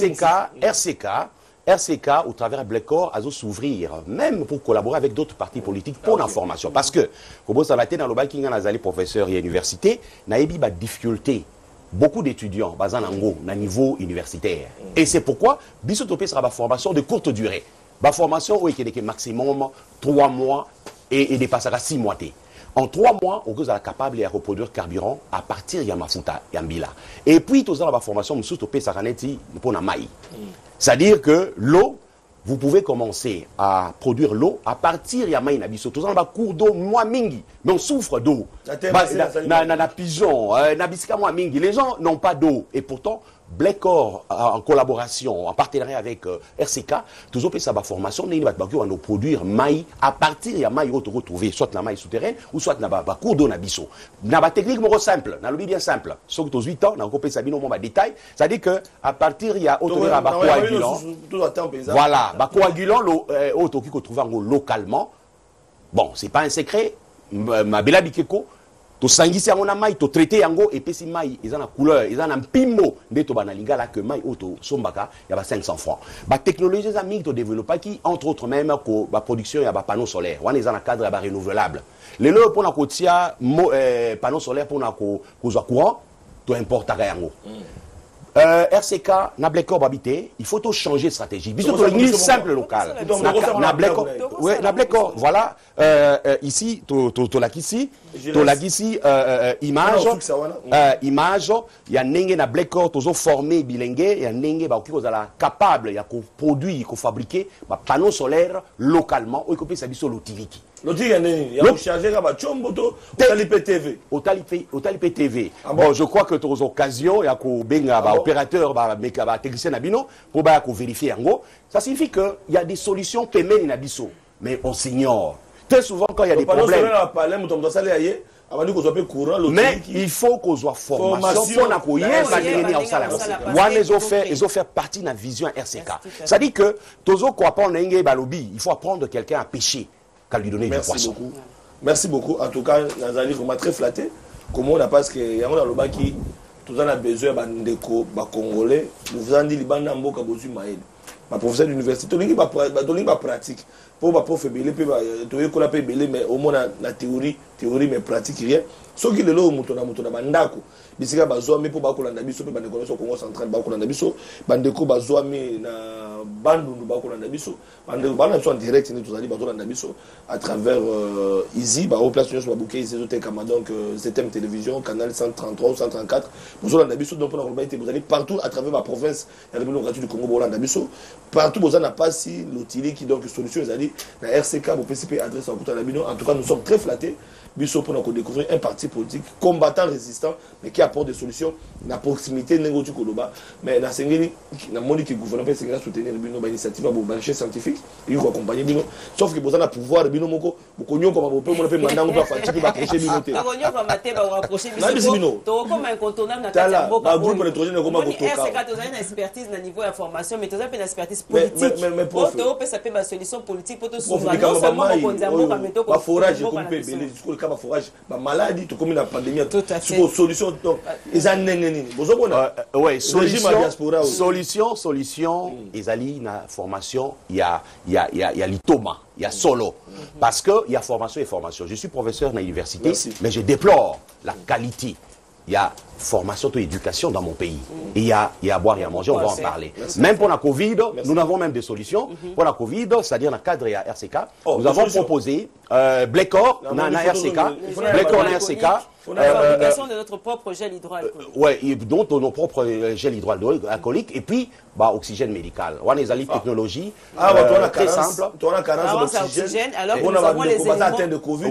[SPEAKER 7] RCK, au travers de Blekor, a s'ouvrir, même pour collaborer avec d'autres partis politiques pour l'information. Parce que, comme vous savez, dans le bac, il professeur et université, il y a des difficultés. Beaucoup d'étudiants, à niveau universitaire. Et c'est pourquoi, Bissotopé sera ma formation de courte durée. Ma formation, qui est maximum 3 mois et dépassera 6 mois. En 3 mois, on est capable de reproduire carburant à partir de Yamafuta, Yambila. Et puis, tout ça, la formation, Bissotopé sera pour la maille. C'est-à-dire que l'eau, vous pouvez commencer à produire l'eau à partir de Yamaï Nabiso. Tout ça, on a cours d'eau, moi mingi. Mais on souffre d'eau. Na pigeon, na bisika moi mingi. Les gens n'ont pas d'eau. Et pourtant, Blekor, en collaboration, en partenariat avec RCK, tout ça, ça va formation, on va produire maï à partir de Yamaï, on va retrouver soit la maï souterraine ou soit na cours d'eau Nabiso. Na ba technique simple, na lobby bien simple. Sauf que 8 ans, on a coupé ça bien au détail. C'est-à-dire que à partir il y a autre coagulant. Voilà, coagulant l'eau qui qu'on trouve localement. Bon, c'est pas un secret. Ma bella bikeko. To sangisi yango na mai, to traité yango et puis si mai ils ont la couleur, ils ont un pimo de to banalinga là que mai auto sombaka il y a 500 francs. Ba technologie za mi to développer qui entre autres même ko ba production ya ba panneau solaire. Wana ils ont un cadre ya ba renouvelable. Les lots pour na kotia panneau solaire pour na ko courant to importa yango. RCK, na Blekor habité, il faut tout changer de stratégie. Bisous une simple local. Na Blekor, voilà. Ici, to la ici, image, il y a nenge na Blekor, toujours formé bilingue, il y a nenge ba qui la capable, il y a qu'on produit, qu'on fabriquer, ba panneau solaire localement, ou qu'on peut s'habiller l'utilité. Bon, je crois que tu as occasion, il y a un opérateur, un technicien pour vérifier. Ça signifie qu'il y a des solutions pémènes in abisso, mais on s'ignore. Très souvent, quand il y a des problèmes. Mais il faut qu'on soit formation pour ils ont fait partie de la vision RCK. Ça dit que il faut apprendre de quelqu'un à pêcher qu'à lui donner du poisson.
[SPEAKER 3] Beaucoup. Merci beaucoup. En tout cas, Nazali, vraiment très flatté. Comment on a parce que y a un loba qui tout ça a besoin de congolais. Nous avons dit libanda mboka bozu maïd. Ma professeur d'université, on a pratique. Pour ma prof belé, mais au moins la théorie mais pratique rien. Ce qui est là, mutona bandako. Bisika bazoami pour bakolanda biso pe bandeko so Congo central bakolanda biso bandeko bazoami na bandundu bakolanda biso bandeko bana so en direct ni tozali bakolanda biso à travers Easy ba au place sur babuke Easy zote kama donc ZTM télévision canal 133 ou 134 bakolanda biso donc pour la vous allez partout à travers ma province la République démocratique du Congo bakolanda biso partout vous en pas si l'outil qui donc solution ils allient la RCK au PCP adresse en en tout cas nous sommes très flattés biso pour nous découvrir un parti politique combattant résistant mais qui apporte des solutions na proximité n'engoti koloba mais na sengeli na moni que gouvernement peut s'engager soutenir bino ba initiative ba marché scientifique et ko accompagner bino sauf que besoin na pouvoir bino moko bokonyo ko ba pe mo pe mandango ba fatiki ba approcher bino te bokonyo ko mate ba rapprocher bino to comme incontournable na kati ya mboka ba groupe électrogène ko ma ko toka RCK to na expertise na niveau information mais to za pe na expertise politique mais to pe ça pe ba solution politique pour to soutenir non seulement ko konza mboka mais to ko ba forage ko pe belé jusqu'au cas ba forage ba maladie to comme la pandémie.
[SPEAKER 5] Tout à fait.
[SPEAKER 3] Sur solution, donc, ils ont
[SPEAKER 7] oui, solution, Ezali, na formation, il y a l'itoma, il y a solo. Parce qu'il y a formation et formation. Je suis professeur dans l'université, mais je déplore la qualité. Il y a formation et éducation dans mon pays. Et il y a à boire et à manger, on va en parler. Même pour la Covid, nous avons même des solutions. Pour la Covid, c'est-à-dire dans le cadre de la RCK, nous avons proposé Blécor dans la RCK. Blécor dans la RCK.
[SPEAKER 5] La fabrication de notre propre gel hydroalcoolique.
[SPEAKER 7] Oui, donc nos propres gel hydroalcoolique et puis oxygène médical. On a des technologies très simples.
[SPEAKER 3] Tu as carence d'oxygène.
[SPEAKER 5] Alors que nous avons les éléments
[SPEAKER 3] de Covid.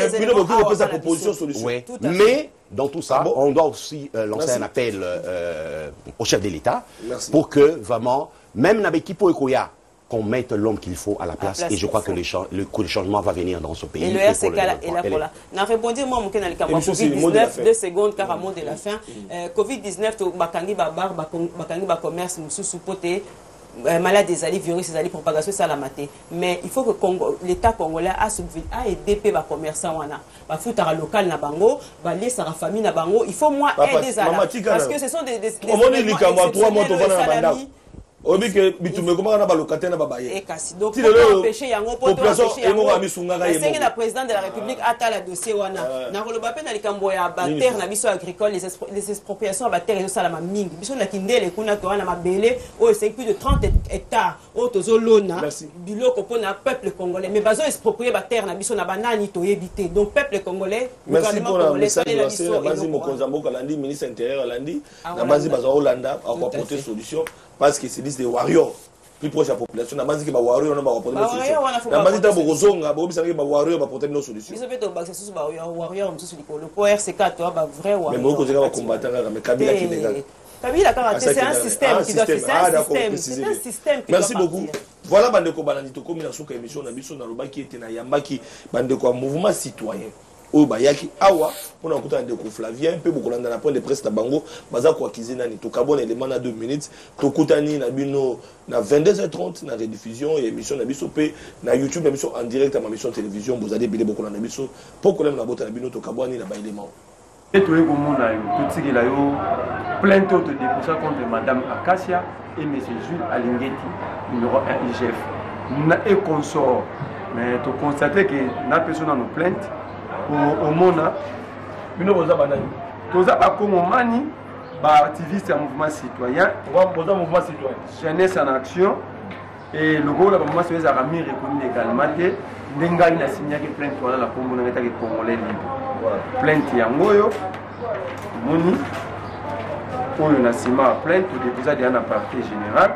[SPEAKER 7] Mais dans tout ça, on doit aussi lancer un appel au chef de l'État pour que vraiment, même avec Kipo-Ekoya, qu'on mette l'homme qu'il faut à la place. Et je crois que le changement va venir dans ce pays.
[SPEAKER 5] Et le RCK est là pour là. On a répondu, moi, mon Covid-19, 2 secondes, car à mot de la fin. Covid-19, Bakangi Babar, Bakangi Bakommerce, Moussou Soupoté, malade des alliés, virus, des alliés, propagation, ça la maté. Mais il faut que l'État congolais a aidé les commerçants, les foutara local na bango, les sa famille na bango. Il faut moi aider ça parce que ce sont des
[SPEAKER 3] obi que bitumé comment on a balocataire na babaye
[SPEAKER 5] et kasi donc pour empêcher yango pour empêcher yango c'est la présidente de la République ata la dossier wana na koloba pe na likambo ya terre na biso agricole les expropriations à terre et ça la mingi biso na kindele kuna to wana mabele o c'est plus de 30 hectares o tozolona biloko pona peuple congolais mais bazo exproprier ba terre na biso na banani to yebité donc peuple congolais gouvernement congolais ça la biso
[SPEAKER 3] bazi mokonzambo kalandi ministre intérieur alandi na bazi bazo Hollanda a apporter solution parce que c'est des warriors plus proche de la population. La base qui va warrior on va apporter nos solutions. La base qui va bozonga, ba obisa qui va warrior va apporter nos solutions.
[SPEAKER 5] Biso beto ba sous ba warrior musu likolo. Po RCK toi ba vrai warrior.
[SPEAKER 3] Mais beaucoup de gens va combattre mais Kabila qui légal.
[SPEAKER 5] Kabila c'est un système qui doit faire c'est un système qui
[SPEAKER 3] merci beaucoup. Voilà bandeko balandi to comme na soka émission na biso na lobaki était na yambaki bandeko mouvement citoyen. Oyo bayaki awa pour na kuta ndeko Flavien pe bokolanda na point de presse na bango baza ko akize nani to kabona élément na 2 minutes to kutani na bino na 22h30 na rediffusion et émission na biso pe na YouTube na biso en direct à ma mission télévision vous allez bile bokolanda biso pour que na bota na bino to kaboni na ba élément
[SPEAKER 2] et to ekomona yo to tikela yo plainte auto déposée contre madame Acacia et monsieur Jules Alingeti numéro 1 IGF na et consort mais to constater que na personne dans nos plaintes au Mona, nous avons activistes du mouvement citoyen, mouvement citoyen, jeunesse en action, et le gros mouvement citoyen a reconnu légalement que Nenga n'a signé que plainte pour la communauté congolaise libre. Plainte Yangoyo, Moni, pour une assima plainte, déposé dans la partie générale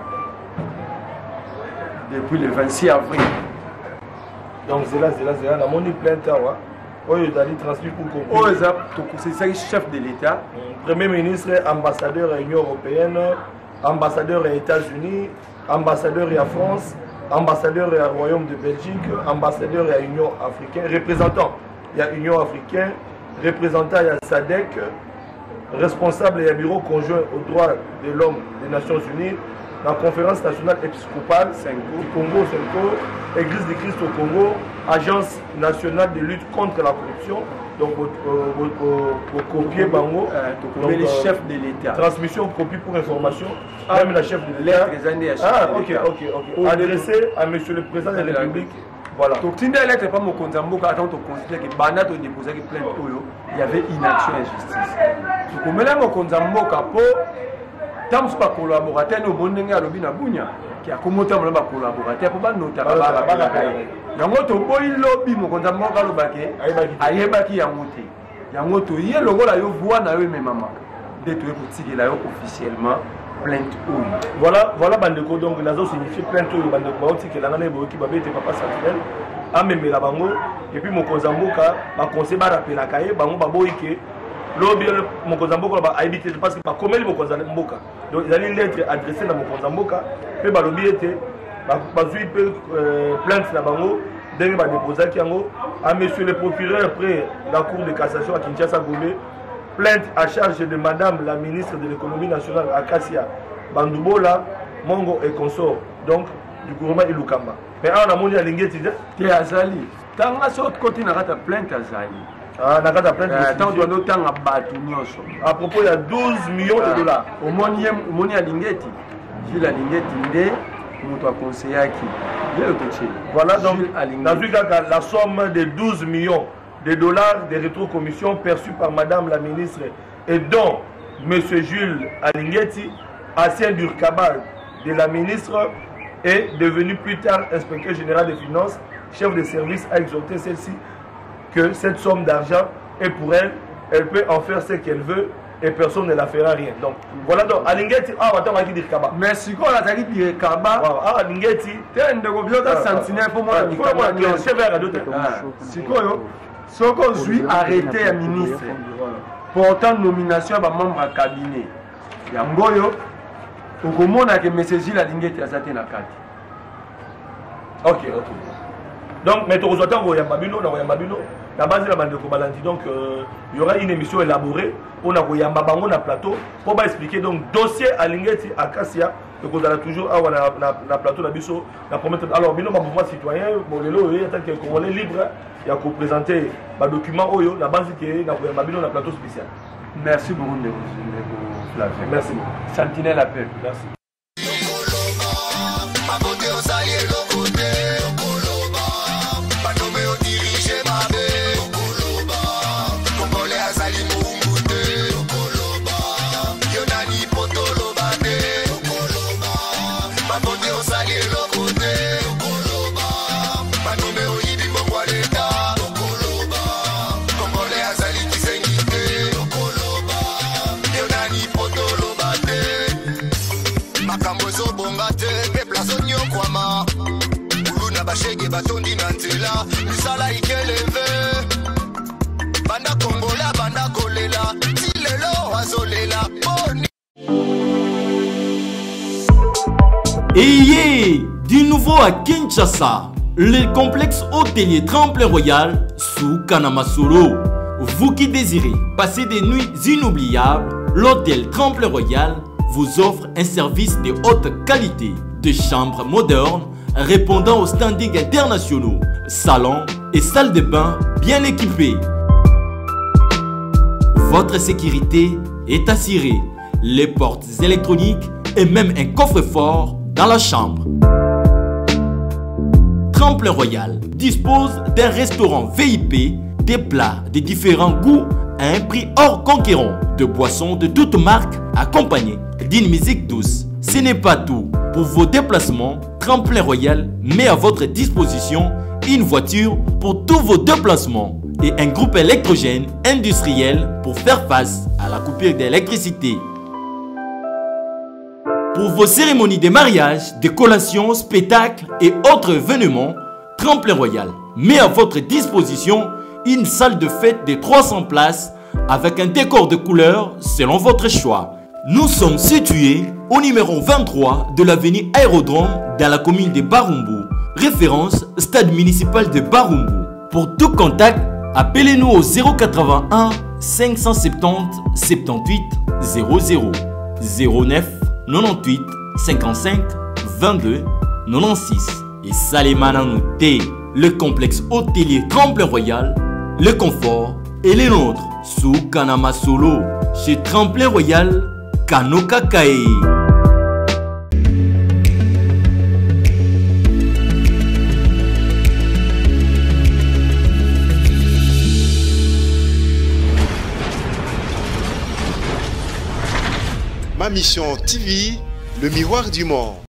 [SPEAKER 2] depuis le 26 avril.
[SPEAKER 12] Donc c'est là, la Moni plainte. Oui, il transmis pour
[SPEAKER 2] c'est ça le chef de l'État.
[SPEAKER 12] Premier ministre, ambassadeur à l'Union européenne, ambassadeur aux États-Unis, ambassadeur à France, ambassadeur au Royaume de Belgique, ambassadeur à l'Union africaine, représentant il y a l'Union africaine, représentant il y a SADC, responsable il y a bureau conjoint aux droits de l'homme des Nations Unies, la conférence nationale épiscopale du Congo, Église du Christ au Congo, Agence nationale de lutte contre la corruption, donc au copier Bango,
[SPEAKER 2] les chefs de l'État.
[SPEAKER 12] Transmission, copie pour information, même la chef de l'État. Ah, ok. Adressé à monsieur le président de la République. Voilà.
[SPEAKER 2] Donc, si la lettre n'est pas mon contamboka, attends, tu considères que Banat a déposé plainte, il y avait inaction et injustice. Donc, on met là mon contamboka pour. Tant que collaborateur nous bondenga lobi na bunya qui a commenté mon collaborateur pour ba nota ba yango to boy lobi mo konza mo ka lobake ayebaki yango te yango to ye lokola yo voix na yo memama de to ko la yo officiellement plainte
[SPEAKER 12] voilà bandeko donc nazo signifie plainte oyo bandeko ba tikela na lebo ki ba bete papa Sentinelle amemela bango et puis mo konzamboka ba conseil ba rappela kaye bango ba boyike lobby Mokonzamboka ba habité parce que ba komeli Mokonzamboka donc il y a une lettre adressée à Mokonzamboka pe ba lobby était ba zui pe plainte na bango denge ba déposer ki yango à monsieur le procureur après la cour de cassation à Kinshasa Gombe plainte à charge de madame la ministre de l'économie nationale Acacia Bandubola Mongo et consort donc du gouvernement Ilukamba mais on a moni à Lingeti
[SPEAKER 2] te azali tanga sur autre côté na rata plainte azali Ah, n'a pas plainte. Tant qu'on a autant à battre. À propos, il y a 12 millions de dollars. Au moni à Lingeti. J'ai la Lingeti, on doit conseiller à qui. Voilà donc, la somme de 12 millions de dollars de rétrocommissions perçues par Madame la ministre et dont M. Jules Alingeti, ancien d'Urkaba de la ministre, est devenu plus tard inspecteur général des finances, chef de service, a exhorté celle-ci que cette somme d'argent est pour elle, elle peut en faire ce qu'elle veut et personne ne la fera rien. Donc voilà donc Alingeti, attends, on va dire Kaba. Mais si on a dit Kaba, Alingeti, tu es un de vos sentinelles pour moi, si on suit arrêté un ministre portant nomination à un membre à cabinet, il y a Ngoyo, au moment où M. Gilles Alingeti a été la carte. Ok. Donc, mais tu as la base de la bande de Kobalandi. Donc, il y aura une émission élaborée. On a un plateau pour expliquer. Donc, dossier Alingeti à Kassia. Donc, on a toujours un plateau d'Abisso. Alors, nous, mouvement citoyen, il y a tant qu'on est libre. Il y a présenter un document. La base qui est un plateau spécial. Merci beaucoup, merci beaucoup. Sentinelle appel. Merci.
[SPEAKER 6] Et du nouveau à Kinshasa, le complexe hôtelier Tremplin Royal sous Kanamasolo. Vous qui désirez passer des nuits inoubliables, l'hôtel Tremplin Royal vous offre un service de haute qualité, de chambres modernes répondant aux standings internationaux, salons et salles de bain bien équipées. Votre sécurité est assurée, les portes électroniques et même un coffre-fort dans la chambre. Tremplin Royal dispose d'un restaurant VIP, des plats de différents goûts à un prix hors conquérant, de boissons de toutes marques accompagnées d'une musique douce. Ce n'est pas tout. Pour vos déplacements, Tremplin Royal met à votre disposition une voiture pour tous vos déplacements et un groupe électrogène industriel pour faire face à la coupure d'électricité. Pour vos cérémonies de mariage, de collations, spectacles et autres événements, Tremplin Royal met à votre disposition une salle de fête de 300 places avec un décor de couleurs selon votre choix. Nous sommes situés au numéro 23 de l'avenue Aérodrome dans la commune de Barumbu, référence stade municipal de Barumbu. Pour tout contact, appelez-nous au 081 570 78 00 09 98 55 22 96 et Salimana Nouté, le complexe hôtelier Tremplin Royal, le confort et les nôtres sous Kanamasolo chez Tremplin Royal Kanokakae.
[SPEAKER 1] Ma mission TV, le miroir du monde.